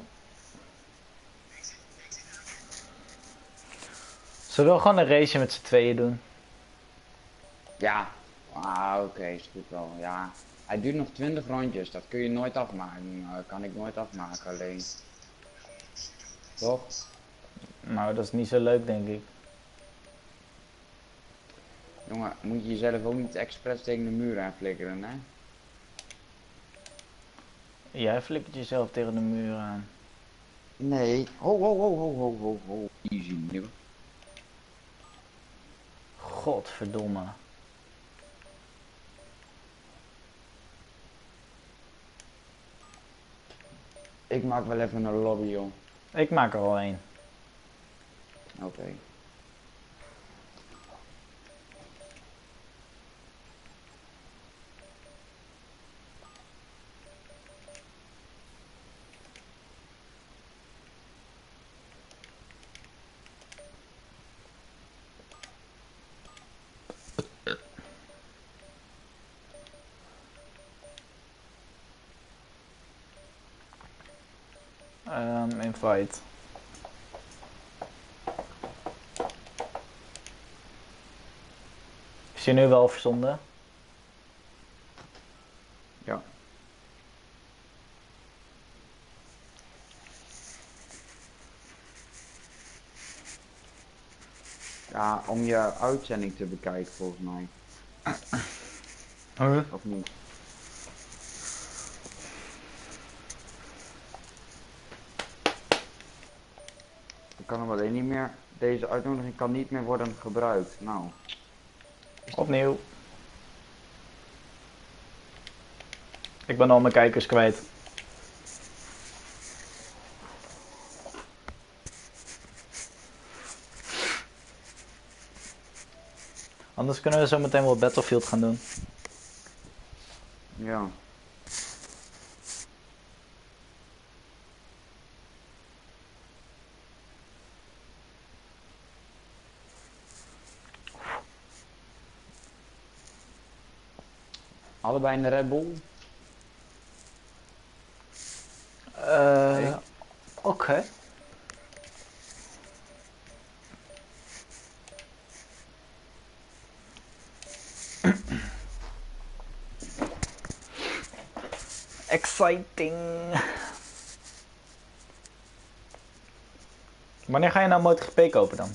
Speaker 1: Zullen we gewoon een race met z'n tweeën doen?
Speaker 2: Ja. Ah, oké. Is goed wel. Ja. Hij duurt nog 20 rondjes. Dat kun je nooit afmaken. Dat kan ik nooit afmaken alleen. Toch?
Speaker 1: Nou, dat is niet zo leuk, denk ik.
Speaker 2: Jongen, moet je jezelf ook niet expres tegen de muur aan flikkeren, hè?
Speaker 1: Jij flikkert jezelf tegen de muur aan.
Speaker 2: Nee. Ho, ho, ho, ho, ho, ho, ho. Easy, nieuw.
Speaker 1: Godverdomme.
Speaker 2: Ik maak wel even een lobby, joh.
Speaker 1: Ik maak er al één.
Speaker 2: Oké.
Speaker 1: Invite. Is je nu wel verzonden?
Speaker 2: Ja. Ja, om je uitzending te bekijken volgens mij. Of niet? Ik kan hem alleen niet meer. Deze uitnodiging kan niet meer worden gebruikt. Nou.
Speaker 1: Opnieuw. Ik ben al mijn kijkers kwijt. Anders kunnen we zo meteen wel Battlefield gaan doen.
Speaker 2: Ja. Allebei in de Red Bull.
Speaker 1: hè? Exciting. Wanneer ga je nou MotoGP kopen dan?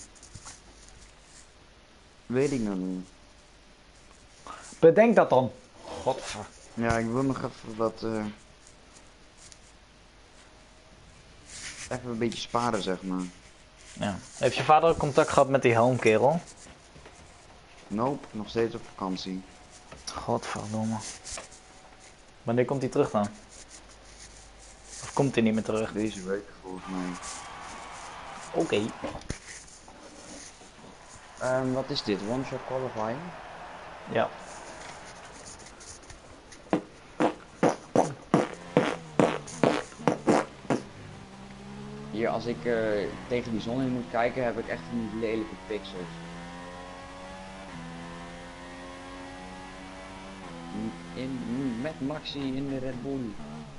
Speaker 2: Weet ik nog niet.
Speaker 1: Bedenk dat dan. Godver.
Speaker 2: Ja, ik wil nog even wat... even een beetje sparen, zeg maar.
Speaker 1: Ja. Heeft je vader ook contact gehad met die helmkerel?
Speaker 2: Nope, nog steeds op vakantie.
Speaker 1: Godverdomme. Wanneer komt hij terug dan? Of komt hij niet meer terug?
Speaker 2: Deze week volgens mij.
Speaker 1: Oké.
Speaker 2: Wat is dit? One shot qualifying?
Speaker 1: Ja.
Speaker 2: Hier, als ik tegen die zon in moet kijken, heb ik echt van die lelijke pixels. Met Maxi in de Red Bull.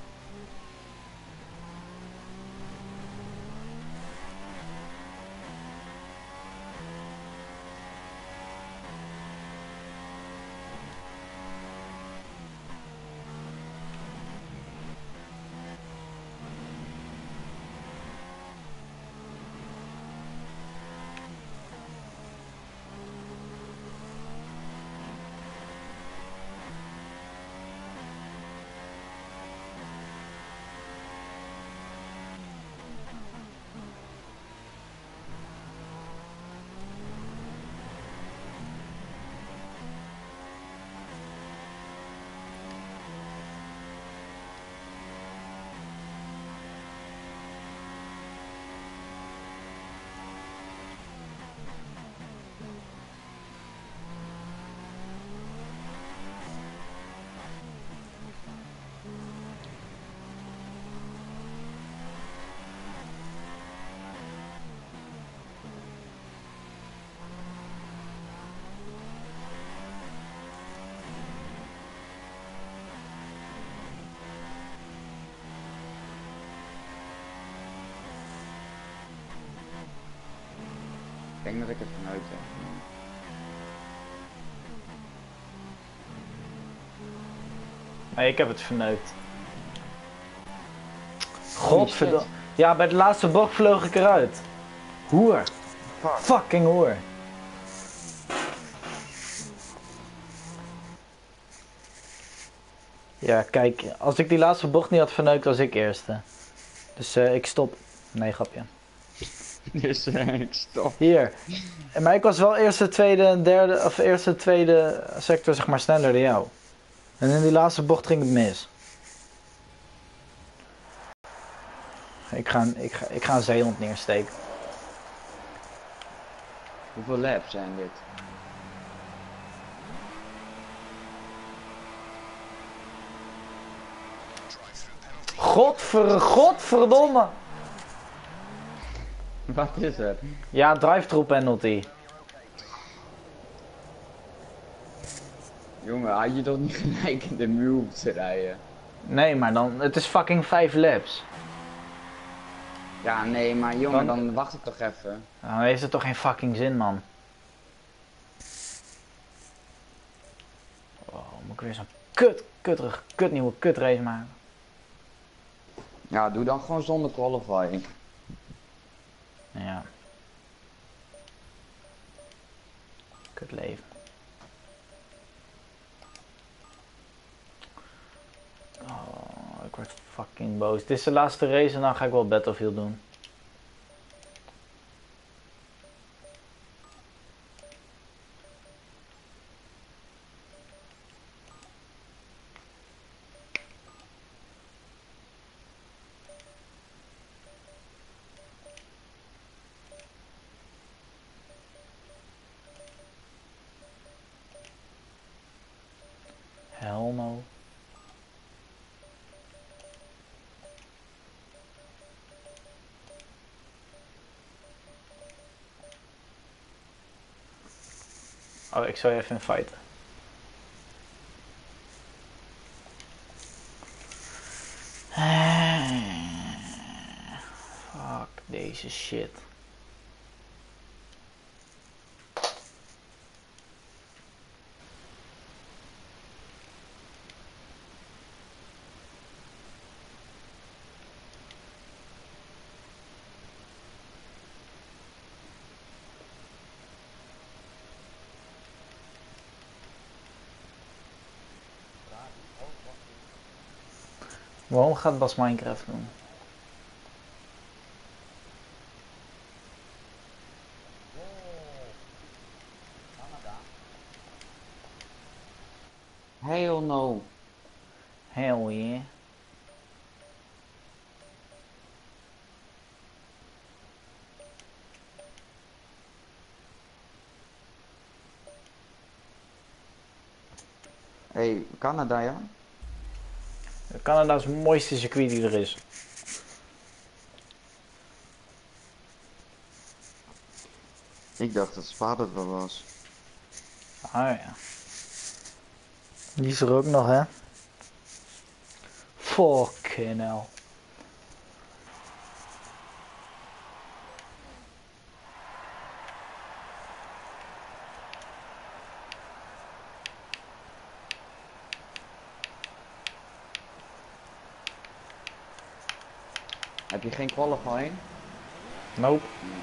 Speaker 2: Ik denk dat ik het vanuit heb.
Speaker 1: Nee, ik heb het verneukt. Godverdomme. Ja, bij de laatste bocht vloog ik eruit. Hoer. Fucking hoer. Ja, kijk, als ik die laatste bocht niet had verneukt, was ik eerste. Dus ik stop. Nee, grapje.
Speaker 2: Dus ik stop.
Speaker 1: Hier. Maar ik was wel eerste, tweede, derde, of eerste, tweede sector zeg maar sneller dan jou. En in die laatste bocht ging het mis. Ik ga een zeehond neersteken.
Speaker 2: Hoeveel laps zijn dit?
Speaker 1: Godverdomme!
Speaker 2: Wat is er?
Speaker 1: Ja, drive-thru penalty.
Speaker 2: Jongen, had je toch niet gelijk in de muur te rijden?
Speaker 1: Nee, maar dan, het is fucking 5 laps.
Speaker 2: Ja, nee, maar jongen, dan wacht ik toch even.
Speaker 1: Dan heeft het toch geen fucking zin, man. Oh, moet ik weer zo'n kut nieuwe race maken.
Speaker 2: Ja, doe dan gewoon zonder qualifying.
Speaker 1: Ja. Kut leven. Oh, ik word fucking boos. Dit is de laatste race en dan ga ik wel Battlefield doen. Helmo. Oh, ik zal je even inviten. Deze shit. Waarom gaat Bas Minecraft doen?
Speaker 2: Hell no.
Speaker 1: Hell yeah.
Speaker 2: Hey, Canada ja?
Speaker 1: Canada is het mooiste circuit die er is.
Speaker 2: Ik dacht dat Spa dat wel was.
Speaker 1: Ah ja. Die is er ook nog, hè? Fucking hell.
Speaker 2: Heb je geen qualifying?
Speaker 1: Nope.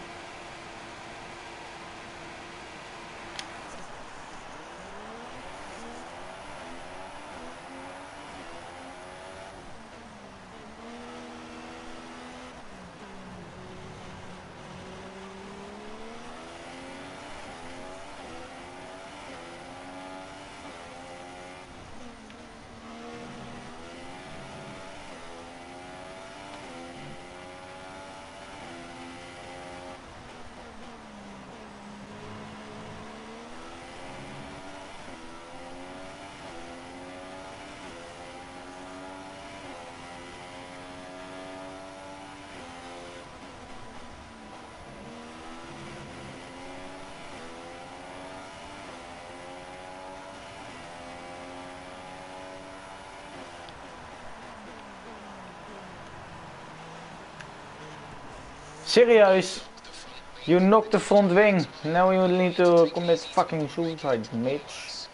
Speaker 1: Serieus? You knocked the front wing. Now you need to commit fucking suicide, bitch.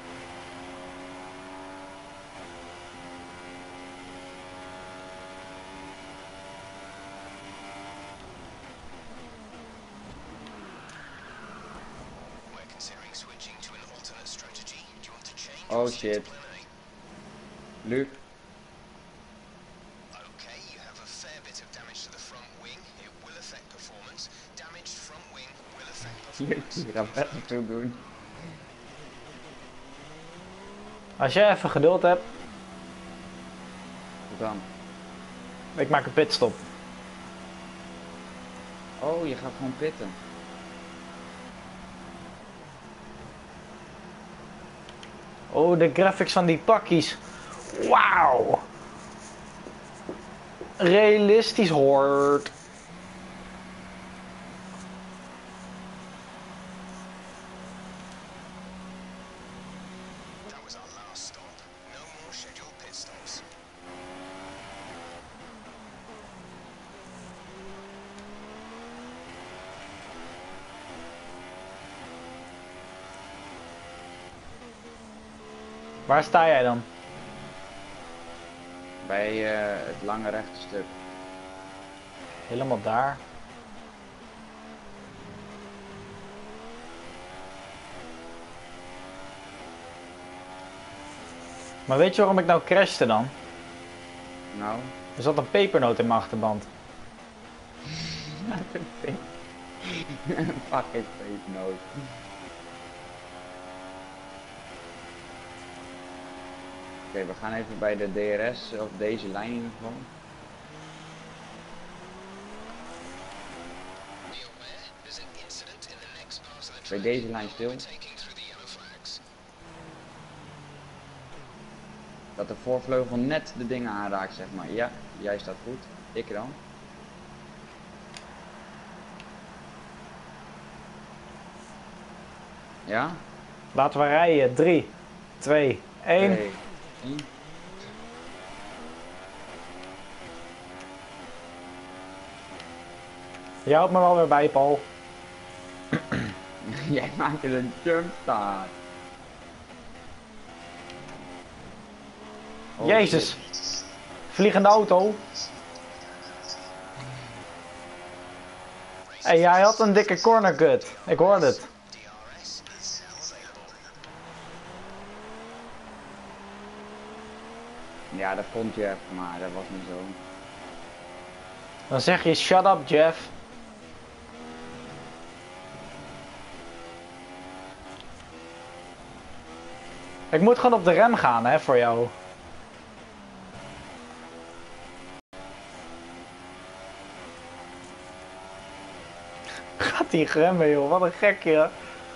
Speaker 4: We're considering switching to an alternate strategy. Do you want to change
Speaker 2: Oh
Speaker 4: or stick
Speaker 2: shit.
Speaker 4: to plan A?
Speaker 2: Luc,
Speaker 4: Okay, you have a fair bit of damage to the front wing. It will affect performance. Damaged front wing will affect performance.
Speaker 2: je gaat best wel veel doen.
Speaker 1: Als jij even geduld hebt,
Speaker 2: Goed dan.
Speaker 1: ik maak een pitstop.
Speaker 2: Oh, je gaat gewoon pitten.
Speaker 1: Oh, de graphics van die pakkies. Wauw. Realistisch hoort.
Speaker 4: That was our last stop. No more scheduled pit stops.
Speaker 1: Waar sta jij dan?
Speaker 2: Bij het lange rechte stuk.
Speaker 1: Helemaal daar. Maar weet je waarom ik nou crashte dan?
Speaker 2: Nou.
Speaker 1: Er zat een pepernoot in mijn achterband.
Speaker 2: Fucking pepernoot. Oké, we gaan even bij de DRS, of deze lijn in ieder geval.
Speaker 4: Be aware, there's an incident in the next part of the
Speaker 2: Bij
Speaker 4: track.
Speaker 2: deze lijn stil.
Speaker 4: Overtaking through the yellow flags.
Speaker 2: Dat de voorvleugel net de dingen aanraakt, zeg maar. Ja, jij staat goed. Ik dan. Ja?
Speaker 1: Laten we rijden. 3, 2, 1.
Speaker 2: 2, 1.
Speaker 1: Je houdt me wel weer bij, Paul.
Speaker 2: Jij maakt er een jumpstart. Oh,
Speaker 1: Jezus.
Speaker 2: shit.
Speaker 1: Vliegende auto. Hé, hij had een dikke corner cut. Ik hoorde het.
Speaker 4: DRS is available.
Speaker 2: Ja, dat vond je even, maar dat was niet zo.
Speaker 1: Dan zeg je shut up, Jeff. Ik moet gewoon op de rem gaan, hè, voor jou. Gaat die remmen, joh. Wat een gekje.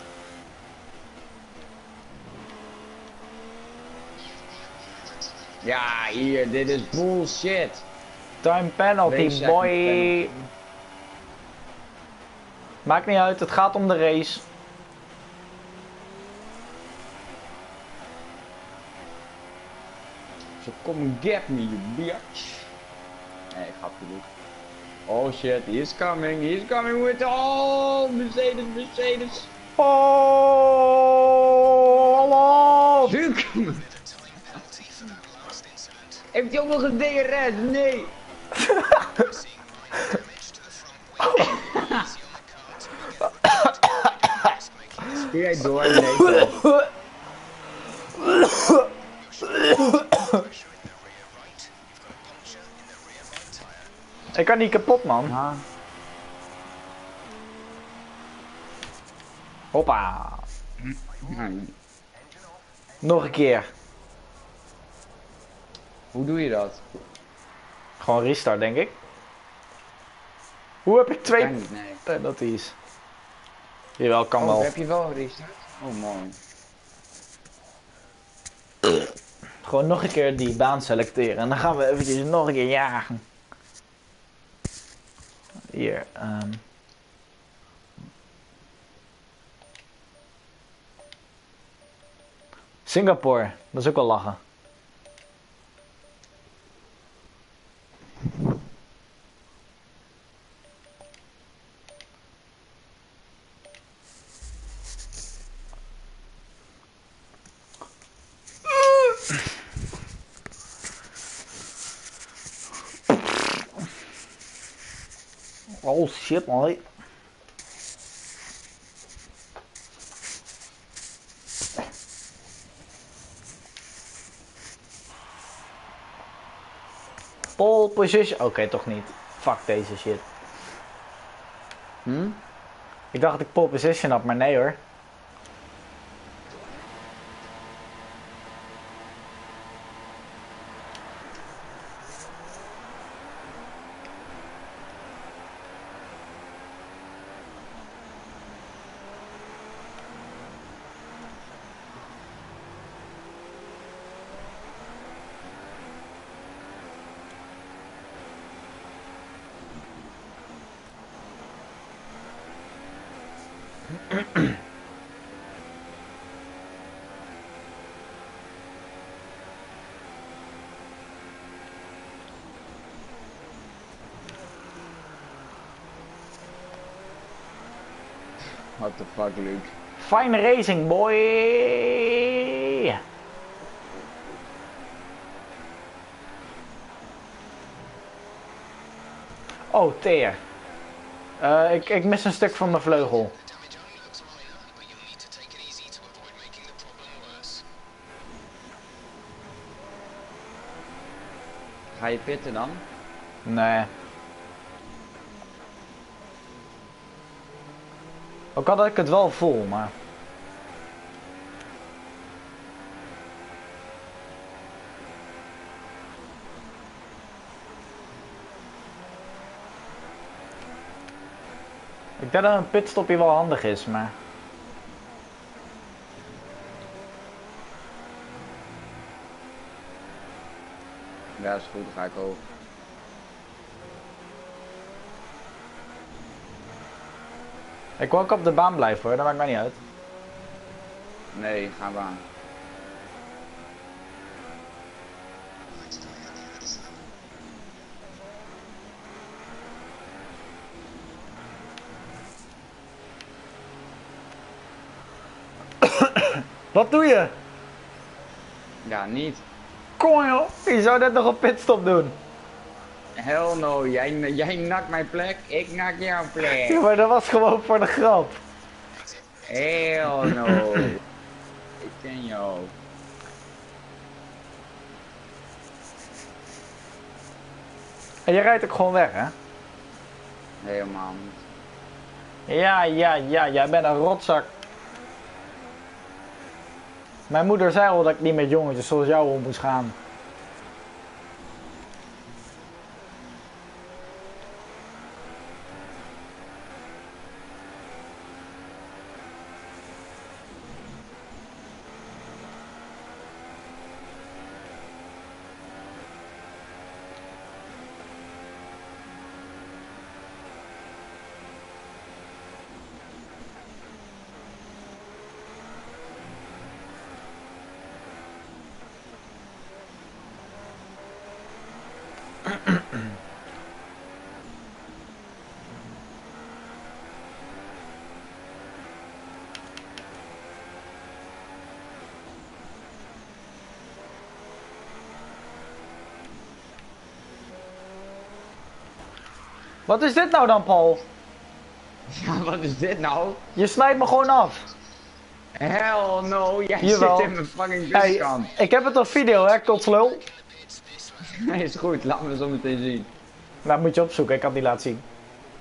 Speaker 2: Ja, hier, dit is bullshit.
Speaker 1: Time penalty,
Speaker 2: 2 seconden
Speaker 1: boy.
Speaker 2: penalty.
Speaker 1: Maakt niet uit, het gaat om de race.
Speaker 2: So come and get me, you bitch. Nee, grapje doen. Oh shit, he's coming with Mercedes, Mercedes.
Speaker 1: Oh,
Speaker 2: Zuuk!
Speaker 4: With a time penalty for that last incident.
Speaker 2: Heeft hij ook nog een DRS? Nee!
Speaker 4: We're seeing minor damage to the front wing. Easy on the car till we get risk making this
Speaker 2: Kun jij door? Nee, toch?
Speaker 4: pressure in the rear right. You've got a puncture in the rear right tyre.
Speaker 1: ik kan niet kapot, man.
Speaker 2: Ja.
Speaker 1: Hoppa.
Speaker 2: Nou,
Speaker 1: Nog een keer.
Speaker 2: hoe doe je dat?
Speaker 1: Gewoon restart, denk ik. Hoe heb ik twee
Speaker 2: Kan niet, nee.
Speaker 1: penalties? Jawel, kan
Speaker 2: Oh,
Speaker 1: wel.
Speaker 2: heb je wel een restart? Oh, mooi.
Speaker 1: Gewoon nog een keer die baan selecteren. En dan gaan we eventjes nog een keer jagen. Hier. Singapore. Dat is ook wel lachen. Oh shit, man. Pole position. Oké, toch niet. Fuck deze shit.
Speaker 2: Hm?
Speaker 1: Ik dacht dat ik pole position had, maar nee hoor.
Speaker 2: What the fuck, Luke?
Speaker 1: Fine racing, boy. Oh, teer. Ik mis een stuk van mijn vleugel.
Speaker 4: The damage only looks minor, but you'll need to take it easy to avoid making the problem worse.
Speaker 2: Ga je pitten dan?
Speaker 1: Nee. Ook al dat ik het wel voel, maar... Ik denk dat een pitstop hier wel handig is, maar...
Speaker 2: Ja, is goed, dan ga ik ook.
Speaker 1: Ik wil ook op de baan blijven hoor, dat maakt mij niet uit.
Speaker 2: Nee, gaan we aan.
Speaker 1: Wat doe je?
Speaker 2: Ja, niet.
Speaker 1: Kom joh, je zou net nog een pitstop doen.
Speaker 2: Hell no, jij nakt mijn plek, ik nak jouw plek.
Speaker 1: Ja, maar dat was gewoon voor de grap.
Speaker 2: Hell no. Ik ken jou.
Speaker 1: En je rijdt ook gewoon weg, hè?
Speaker 2: Helemaal niet.
Speaker 1: Ja, jij bent een rotzak. Mijn moeder zei al dat ik niet met jongetjes zoals jou om moest gaan. Wat is dit nou dan, Paul?
Speaker 2: Ja, wat is dit nou?
Speaker 1: Je snijdt me gewoon af.
Speaker 2: Hell no, jij
Speaker 1: Jawel.
Speaker 2: zit in mijn fucking
Speaker 1: Hey,
Speaker 2: buskant.
Speaker 1: ik heb het op video, hè, kotslul.
Speaker 2: Nee, is goed, laten we zo meteen zien.
Speaker 1: Nou, moet je opzoeken, ik kan het niet laten zien.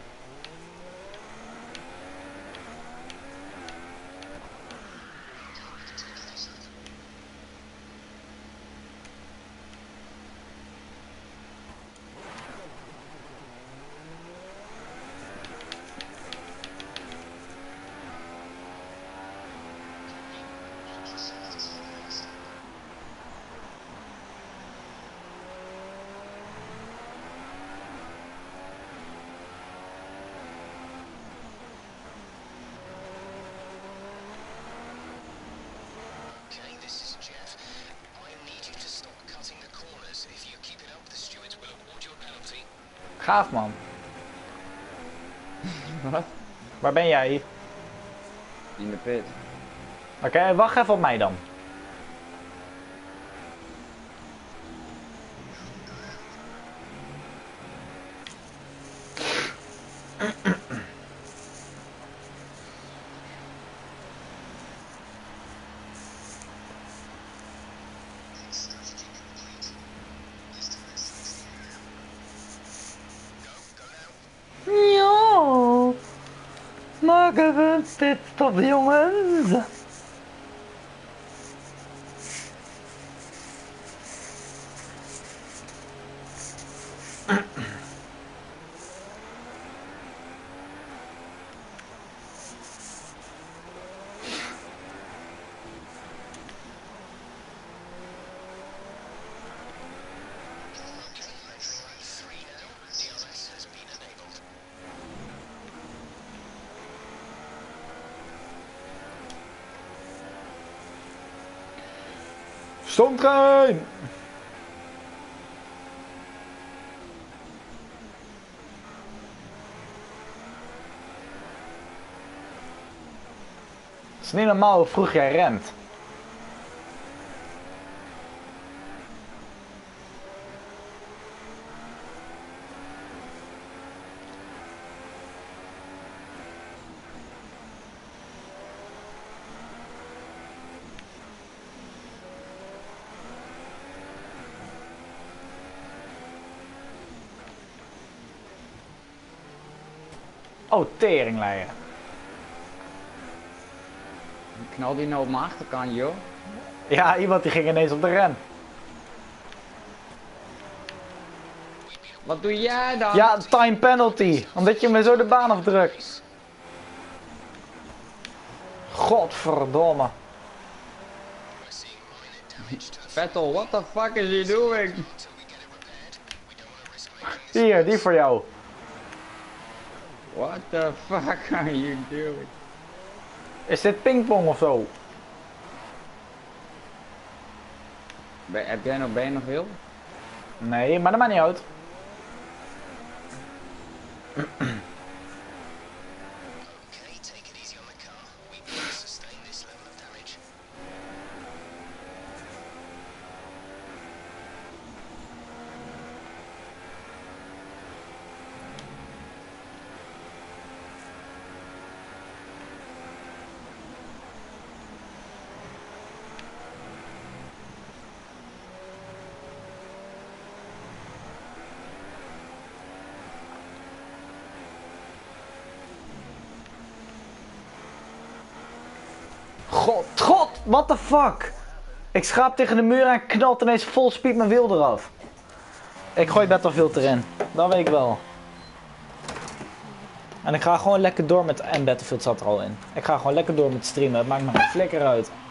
Speaker 4: Okay, this is Jeff. I need you to stop cutting the corners. If you keep it up, the stewards will award your penalty.
Speaker 1: Gaaf, man.
Speaker 2: Wat?
Speaker 1: Waar ben jij?
Speaker 2: In de pit.
Speaker 1: Oké, wacht even op mij dan. Ja, maken we een pitstop, jongens.
Speaker 4: DRS has been enabled.
Speaker 1: Stoomtrein! Het is niet normaal hoe vroeg jij rent. Oh, teringleier.
Speaker 2: Knal die nou op mijn achterkant, joh.
Speaker 1: Ja, iemand die ging ineens op de ren.
Speaker 2: Wat doe jij dan?
Speaker 1: Ja, time penalty. Omdat je me zo de baan afdrukt. Godverdomme.
Speaker 4: We're seeing minor damage to the
Speaker 2: Vettel, what the fuck is he doing?
Speaker 4: until we get it repaired. We don't want to risk making this.
Speaker 1: Hier, die voor jou.
Speaker 2: What the fuck are you doing?
Speaker 1: Is dit pingpong of zo?
Speaker 2: Heb jij nog benen nog heel?
Speaker 1: Nee, maar dat maakt niet uit.
Speaker 4: Okay, take it easy on the car. We can't sustain this level of damage.
Speaker 1: God, what the fuck? Ik schaap tegen de muur en knalt ineens vol speed mijn wiel eraf. Ik gooi Battlefield erin. Dat weet ik wel. En ik ga gewoon lekker door met... En Battlefield zat er al in. Ik ga gewoon lekker door met streamen. Het maakt me geen flikker uit.